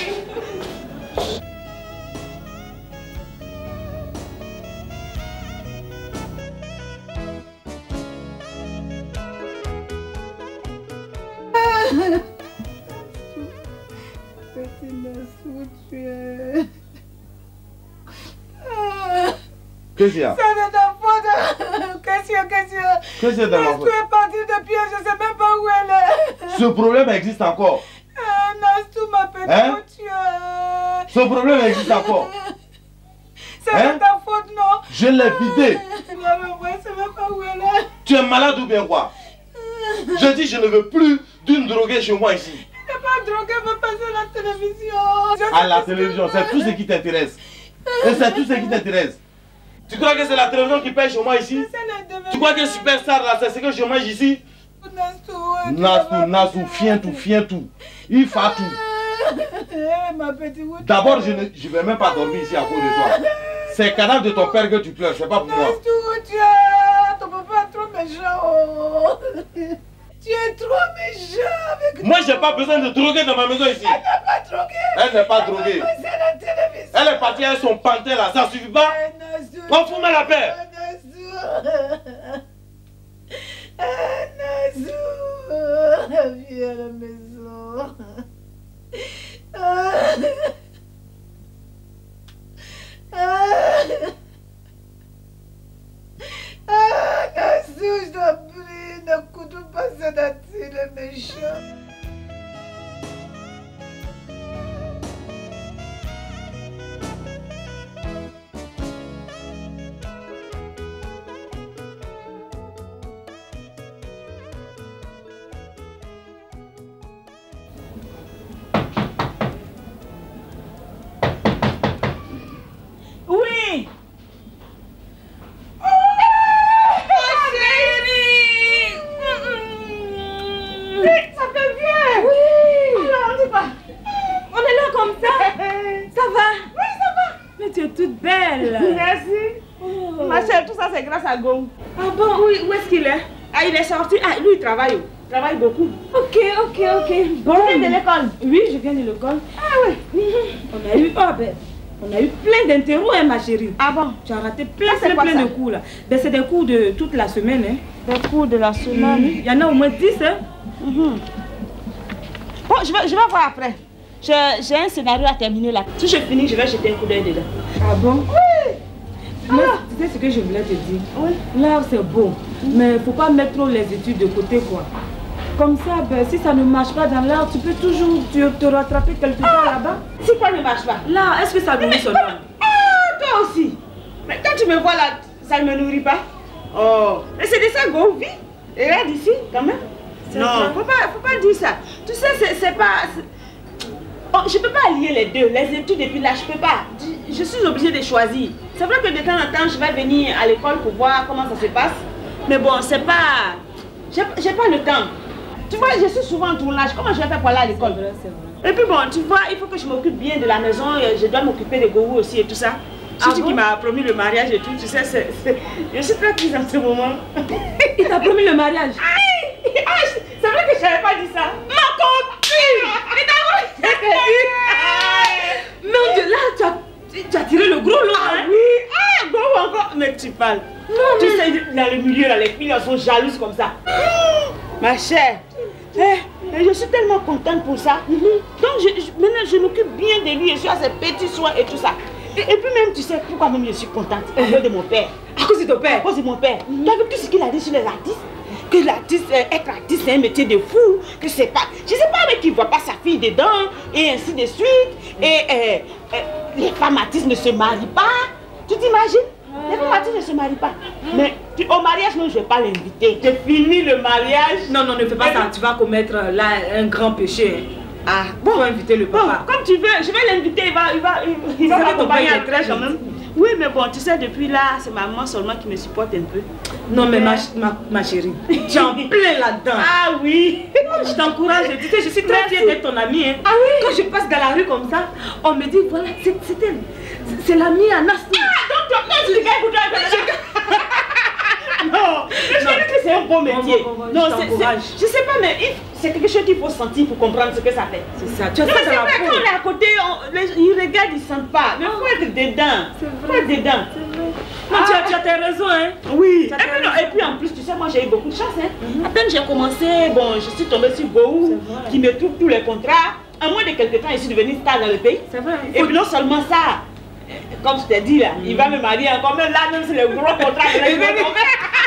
petit Nassou, tu es... Qu'est-ce qu'il y a? C'est de ta faute. Qu'est-ce qu'il y a dans ma faute? Nassou est partie depuis, je ne sais même pas où elle est. Ce problème existe encore. Nassou, ma petite, Hein? tu es... Ce problème existe encore. C'est Hein? de ta faute, non? Je l'ai vidé. Je ne sais même pas où elle est. Tu es malade ou bien quoi? Je dis je ne veux plus d'une droguée chez moi ici. Je n'ai pas drogué, je veux passer à la télévision. À la télévision, c'est tout ce qui t'intéresse. Et c'est tout ce qui t'intéresse. Tu crois que c'est la télévision qui paye chez moi ici? Tu crois que Superstar là, c'est ce que je mange ici? Nassou, viens tout. Il fait tout. D'abord, je ne vais même pas dormir ici à cause de toi. C'est le cadavre de ton père que tu pleures, c'est pas pour moi. Ton papa est trop méchant. Tu es trop méchant avec moi. Moi, j'ai pas besoin de droguer dans ma maison ici. Elle n'a pas drogué. Elle n'est pas droguée. Elle est partie avec son pantin là, ça suffit pas? On fout mal la paix. Nassou, viens à la maison. Nassou, je t'en prie, n'écoute pas ça d'attirer le méchant. Oui. Ça fait bien. Oui. Alors, on dit quoi? On est là comme ça. Ça va? Oui, ça va. Mais tu es toute belle. Merci. Oh. Ma chère, tout ça c'est grâce à Gong. Ah bon, oui, où est-ce qu'il est? Ah, il est sorti. Ah, lui, il travaille. Il travaille beaucoup. Ok. Bon. Tu viens de l'école? Oui, je viens de l'école. Ah oui. On a eu plein d'interros, hein, ma chérie. Ah bon? Tu as raté plein de cours là. Ben, c'est des cours de toute la semaine. Hein. Des cours de la semaine? Il y en a au moins 10. Hein. Bon, je vais voir après. J'ai un scénario à terminer là. Si je finis, je vais jeter un coup d'œil dedans. Ah bon? Oui. Mais tu sais ce que je voulais te dire? Oui. L'art c'est beau, mais il ne faut pas mettre trop les études de côté quoi. Comme ça, ben, si ça ne marche pas dans l'art, tu peux toujours te rattraper quelque part là-bas. Si quoi ne marche pas? Là, est-ce que ça nourrit son âme? Ah, toi aussi. Mais quand tu me vois là, ça ne me nourrit pas. Oh, mais c'est de ça qu'on vit. Regarde ici, quand même. Non, faut pas dire ça. Tu sais, c'est pas... Oh, je peux pas lier les deux, les études et puis là, je peux pas. Je suis obligée de choisir. C'est vrai que de temps en temps, je vais venir à l'école pour voir comment ça se passe. Mais bon, c'est pas... J'ai pas le temps. Tu vois, je suis souvent en tournage. Comment je vais faire pour aller à l'école? C'est vrai. Et puis bon, tu vois, il faut que je m'occupe bien de la maison. Je dois m'occuper de Gourou aussi et tout ça. Surtout qui m'a promis le mariage et tout. Tu sais, je suis très triste en ce moment. Il t'a promis le mariage? C'est vrai que je n'avais pas dit ça. Ma copine! Mon Dieu, là, tu as tiré le gros lot. Ah oui! Ah, Gourou encore. Mais tu parles. Non, tu sais, dans le milieu, là, les filles elles sont jalouses comme ça. Ma chère, je suis tellement contente pour ça. Donc, maintenant, je m'occupe bien de lui. Je suis à ses petits soins et tout ça. Et puis même, tu sais pourquoi même je suis contente? À cause de mon père. À cause de ton père? À cause de mon père. Tu as vu tout ce qu'il a dit sur les artistes? Que l'artiste, être artiste, c'est un métier de fou. Que c'est pas... Je sais pas, mais qu'il ne voit pas sa fille dedans. Et ainsi de suite. Et les femmes artistes ne se marient pas. Tu t'imagines? Les femmes artistes ne se marient pas. Mais au mariage, non, je ne vais pas l'inviter. J'ai fini le mariage. Non, ne fais pas ça. Tu vas commettre là un grand péché. Ah, bon, tu vas inviter le papa. Bon, comme tu veux, je vais l'inviter. Il va m'accompagner à très quand même. Oui, mais bon, tu sais, depuis là, c'est ma maman seulement qui me supporte un peu. Non, mais ma chérie, tu es en plein là-dedans. Ah oui. Je t'encourage. Tu sais, je suis très fière d'être ton amie. Hein. Ah oui. Quand je passe dans la rue comme ça, on me dit, voilà, c'est l'amie à Nassou. Ah, donc tu es pour non, je sais que c'est un bon métier. Non, je sais pas, mais c'est quelque chose qu'il faut sentir pour comprendre ce que ça fait. C'est ça, tu as ça dans la peau. Quand on est à côté, ils regardent, ils sentent pas. Mais il faut être dedans. C'est vrai. Faut être dedans. Non, tu as tes raisons, hein. Oui. Et puis en plus, tu sais, moi j'ai eu beaucoup de chance. Hein. À peine j'ai commencé, bon, je suis tombée sur Gourou qui me trouve tous les contrats. En moins de quelques temps, je suis devenue star dans le pays. C'est vrai. Et puis non seulement ça, comme je t'ai dit là, il va me marier encore. Même là, même c'est le gros contrat que là, il va tomber.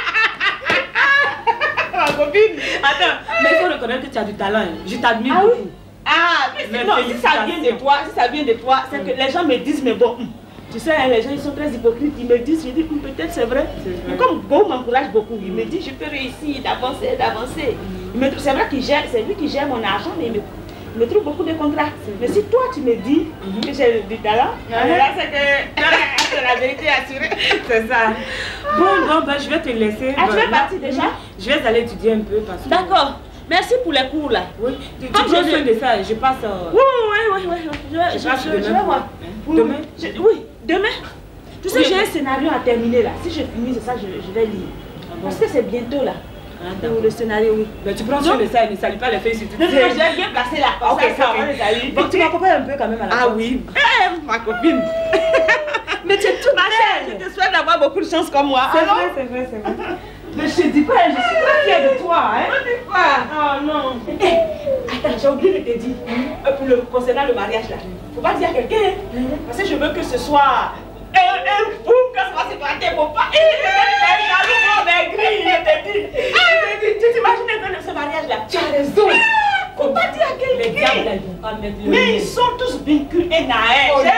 Ma copine. Attends, mais il faut reconnaître que tu as du talent. Je t'admire beaucoup. Ah, mais non, si ça vient de toi, c'est que les gens me disent, mais bon, tu sais, les gens ils sont très hypocrites, ils me disent, je dis, peut-être c'est vrai. Mais comme Go m'encourage beaucoup, il me dit, je peux réussir, d'avancer. C'est vrai qu'il gère, c'est lui qui gère mon argent, mais il me trouve beaucoup de contrats. Mais si toi tu me dis que j'ai du talent, là c'est que c'est la vérité assurée. C'est ça. Bon, ben, je vais te laisser. Ah, tu es partie déjà? Je vais aller étudier un peu parce que... D'accord. Merci pour les cours là. Oui. Tu prends soin de ça, je passe... Oui. Je vais voir. Demain? Oui, demain. Tu sais, j'ai un scénario à terminer là. Si je finis, c'est ça, je vais lire. Parce que c'est bientôt là. Le scénario, oui. Mais tu prends soin de ça et ne salue pas les filles sur tout. Non, j'ai bien placé là. Ok, ça va les saluer. Donc tu m'accompagnes un peu quand même à la Ah oui. Ma copine. Mais tu es toute belle. Je te souhaite d'avoir beaucoup de chance comme moi. C'est vrai. Mais je te dis pas, je suis très fière de toi. Hein? Ne dis pas. Oh non. Attends, j'ai oublié de te dire. Concernant le mariage là, faut pas dire à quelqu'un. Parce que je veux que ce soit un fou quand ça va se planter. Faut pas. Il jaloux, mais gris, je te dis. Tu t'imagines ce mariage là? Tu as raison. Faut pas dire à quelqu'un. Les diables là, ils vont pas mettre le... Mais ils sont tous vaincus un à un.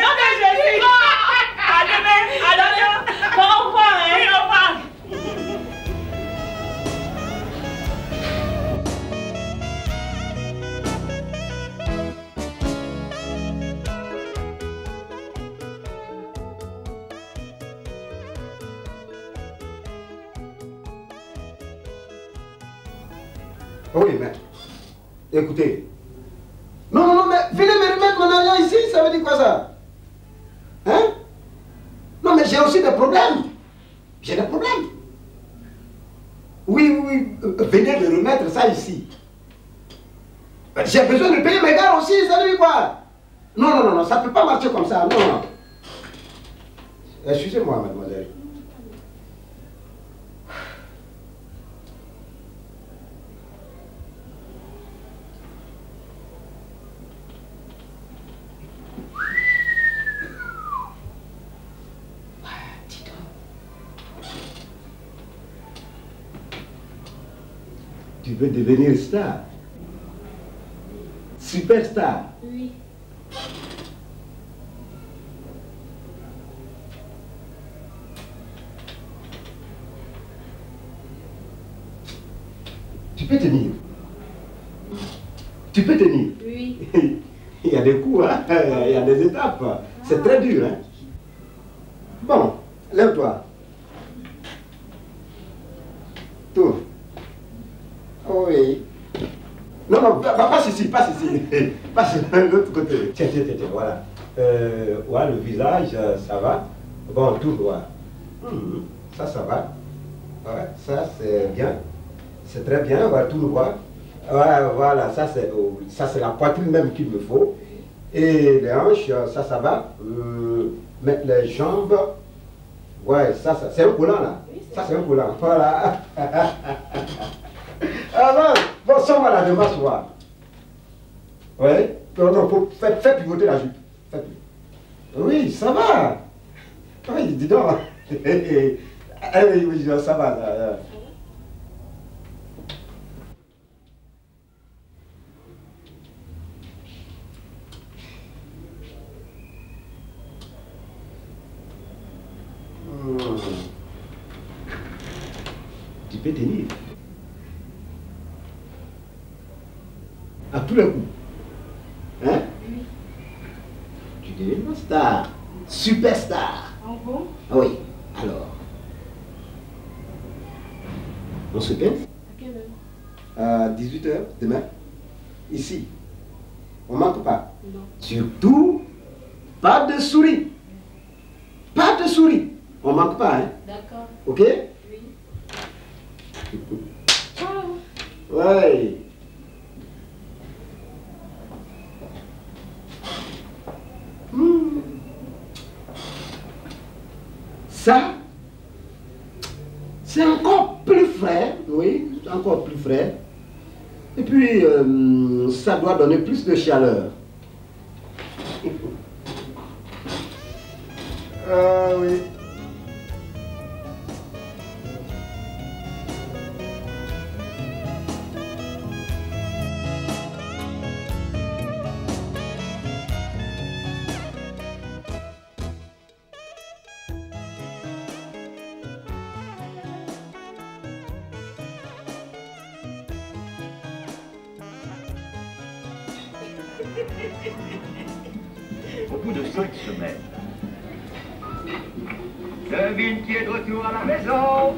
À demain. Au revoir. Oui, au revoir. Oui, mais écoutez. Non, mais venez me remettre mon argent ici, ça veut dire quoi ça? Hein? Non, mais j'ai aussi des problèmes. J'ai des problèmes. Oui, venez me remettre ça ici. J'ai besoin de payer mes gars aussi, ça veut dire quoi? Non, ça ne peut pas marcher comme ça, non. Excusez-moi, mademoiselle. Tu veux devenir star? Superstar? Oui. Tu peux tenir? Tu peux tenir? Oui. Il y a des coups, hein? Il y a des étapes. C'est très dur, hein? Bon, lève-toi. Tourne. Oui. Non, passe ici. Passe de l'autre côté. Tiens, voilà. Voilà, le visage, ça va. Bon, tout droit. Ça va. Ouais, ça, c'est bien. C'est très bien, voilà, tout droit. Voilà, ça, c'est la poitrine même qu'il me faut. Et les hanches, ça va. Mettre les jambes. Ouais, ça, c'est un collant, là. Ça, c'est un collant. Voilà. Alors, bon, sors-moi la démarche, voir. Ouais. Non, fais pivoter la jupe. Oui, ça va. Oui, dis donc. Oui, ça va. Tu peux tenir. À tous les coups. Hein? Oui. Tu deviens une star. Superstar. En gros? Oui. Alors. On se quitte? À quelle heure? À 18 h demain. Ici. On manque pas. Non. Surtout, pas de souris. Pas de souris. On manque pas, hein? D'accord. Ok? Oui. Ouais. Ça, c'est encore plus frais, oui, encore plus frais. Et puis, ça doit donner plus de chaleur. Ah oui. Au bout de 5 semaines, Kevin qui est de retour à la maison.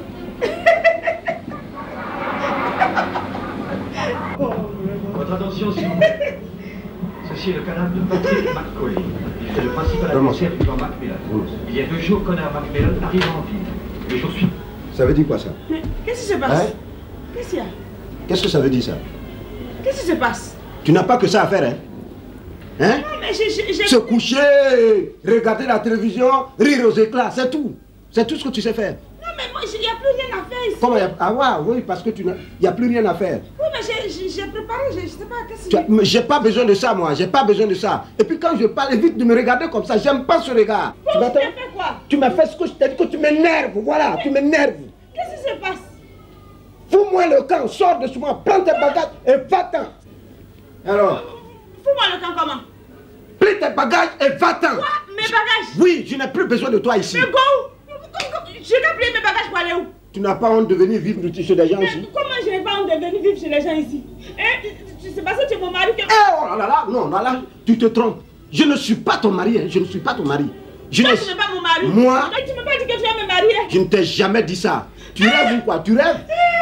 Votre attention, s'il vous plaît. Ceci est le cadavre de Patrick McCauley. Il est le principal adversaire du plan Macmillan. Il y a 2 jours, Connor McMillan arrive en ville. Le jour suivant. Ça veut dire quoi ça? Qu'est-ce qui se passe? Hein? Qu'est-ce qu'il y a? Qu'est-ce que ça veut dire ça? Qu'est-ce qui se passe? Tu n'as pas que ça à faire, hein? Hein? Non, mais j'ai... Se coucher, regarder la télévision, rire aux éclats, c'est tout. C'est tout ce que tu sais faire. Non, mais moi, il n'y a plus rien à faire ici. Comment Ah ouais, oui, parce que il n'y a plus rien à faire. Oui, mais j'ai préparé, je ne sais pas, qu'est-ce que... J'ai pas besoin de ça, moi, j'ai pas besoin de ça. Et puis quand je parle, évite de me regarder comme ça, j'aime pas ce regard. Bon, tu m'as fait quoi? Tu m'as fait ce que je t'ai dit, que tu m'énerves, voilà, tu m'énerves. Qu'est-ce qui se passe? Fous-moi le camp, sors de chez moi, prends tes bagages et va-t'en. Alors? Fous-moi le camp comment? Plie tes bagages et va-t'en. Quoi? Mes bagages? Oui, je n'ai plus besoin de toi ici. Mais go! Je dois plier mes bagages pour aller où? Tu n'as pas honte de venir vivre chez les gens ici? Mais comment je n'ai pas honte de venir vivre chez les gens ici? Hein? C'est parce que tu es mon mari que... Oh là là, non, là, tu te trompes. Je ne suis pas ton mari, hein. Je ne suis pas ton mari. Toi, tu n'es pas mon mari. Moi? Donc, tu ne m'as pas dit que tu vas me marier. Je ne t'ai jamais dit ça. Tu rêves ou quoi? Tu rêves?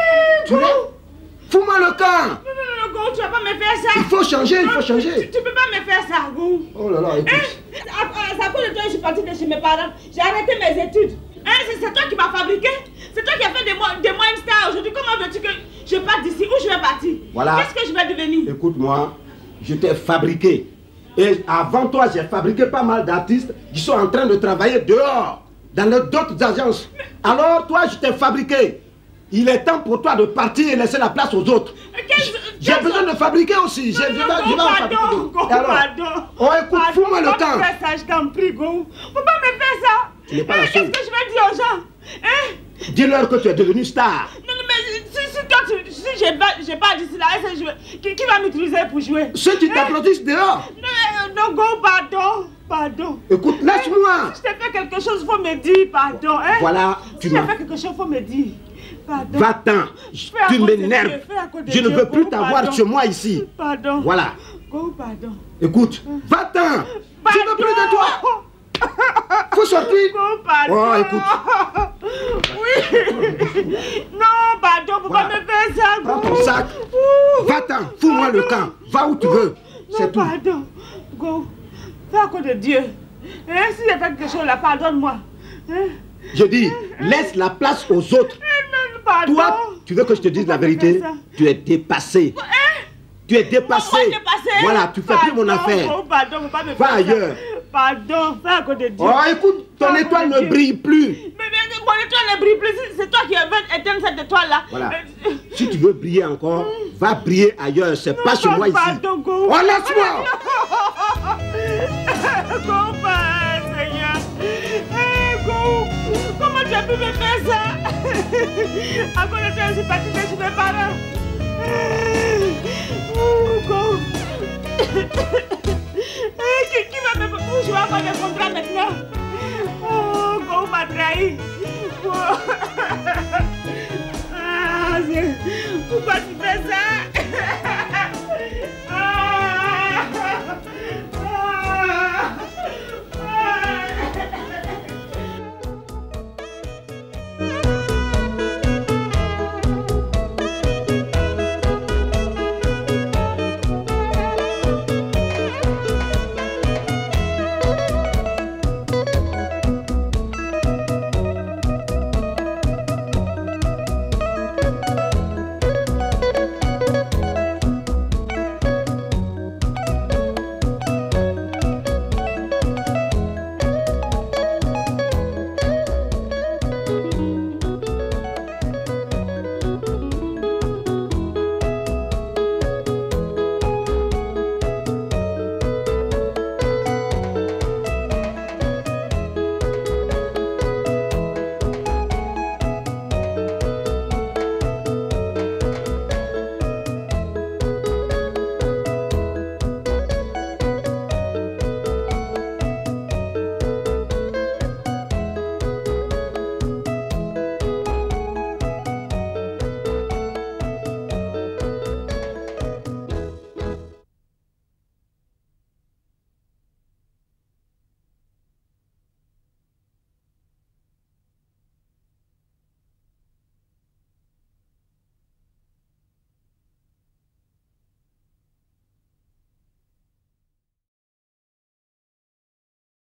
Tu rêves? Fous-moi le camp! Non, Go, tu vas pas me faire ça. Il faut changer, il faut changer. Tu peux pas me faire ça, Go. Oh là là, écoute. C'est à cause de toi que je suis partie de chez mes parents. J'ai arrêté mes études. Hein, c'est toi qui m'as fabriqué. C'est toi qui as fait de moi une star aujourd'hui. Comment veux-tu que je parte d'ici? Où je vais partir? Voilà. Qu'est-ce que je vais devenir? Écoute-moi, je t'ai fabriqué. Et avant toi, j'ai fabriqué pas mal d'artistes qui sont en train de travailler dehors, dans d'autres agences. Alors toi, je t'ai fabriqué. Il est temps pour toi de partir et laisser la place aux autres. J'ai besoin de fabriquer aussi. Je vais en fabriquer. Pardon. Oh, écoute, fous-moi le camp. Fais ça, je t'en prie, Go. Faut pas me faire ça. Tu n'es pas la seule. Qu'est-ce que je vais dire aux gens? Hein? Dis-leur que tu es devenu star. Non, mais si toi, si j'ai pas dit cela, qui va m'utiliser pour jouer? Ceux qui t'applaudissent dehors. Non, Go, pardon. Écoute, laisse-moi. Si je t'ai fait quelque chose, faut me dire pardon. Hein? Voilà, si j'ai fait quelque chose, faut me dire. Pardon. Va-t'en. Tu m'énerves. Je ne veux plus t'avoir chez moi ici. Pardon. Voilà. Go, pardon. Écoute, va-t'en. Je ne veux plus de toi. Faut sortir. Go, pardon. Oh, écoute. Oui. Non, pardon, faut pas me faire ça. Prends ton sac. Va-t'en. Fous-moi le camp. Va où tu veux. C'est tout. Pardon. Go. Fais à cause de Dieu. Hein? Si j'ai fait quelque chose là, pardonne-moi. Hein? Je dis, laisse la place aux autres. Pardon. Toi, tu veux que je te dise la vérité? Tu es dépassé. Tu es dépassé. Voilà, tu fais plus mon affaire. Pardon, faut pas me Va ailleurs. Pardon, fais à cause de Dieu. Oh, écoute, ton étoile ne brille plus. Mais mon étoile ne brille plus. C'est toi qui veux éteindre cette étoile-là. Voilà. Si tu veux briller encore, va briller ailleurs. C'est pas chez moi ici. Pardon, Go. Oh, laisse-moi. Go, Seigneur. Go. Comment tu as pu me faire ça? À cause de toi, je suis partie de chez mes parents. Go. Qui va me... Où je vais avoir des contrats maintenant? Oh, Go m'a trahi.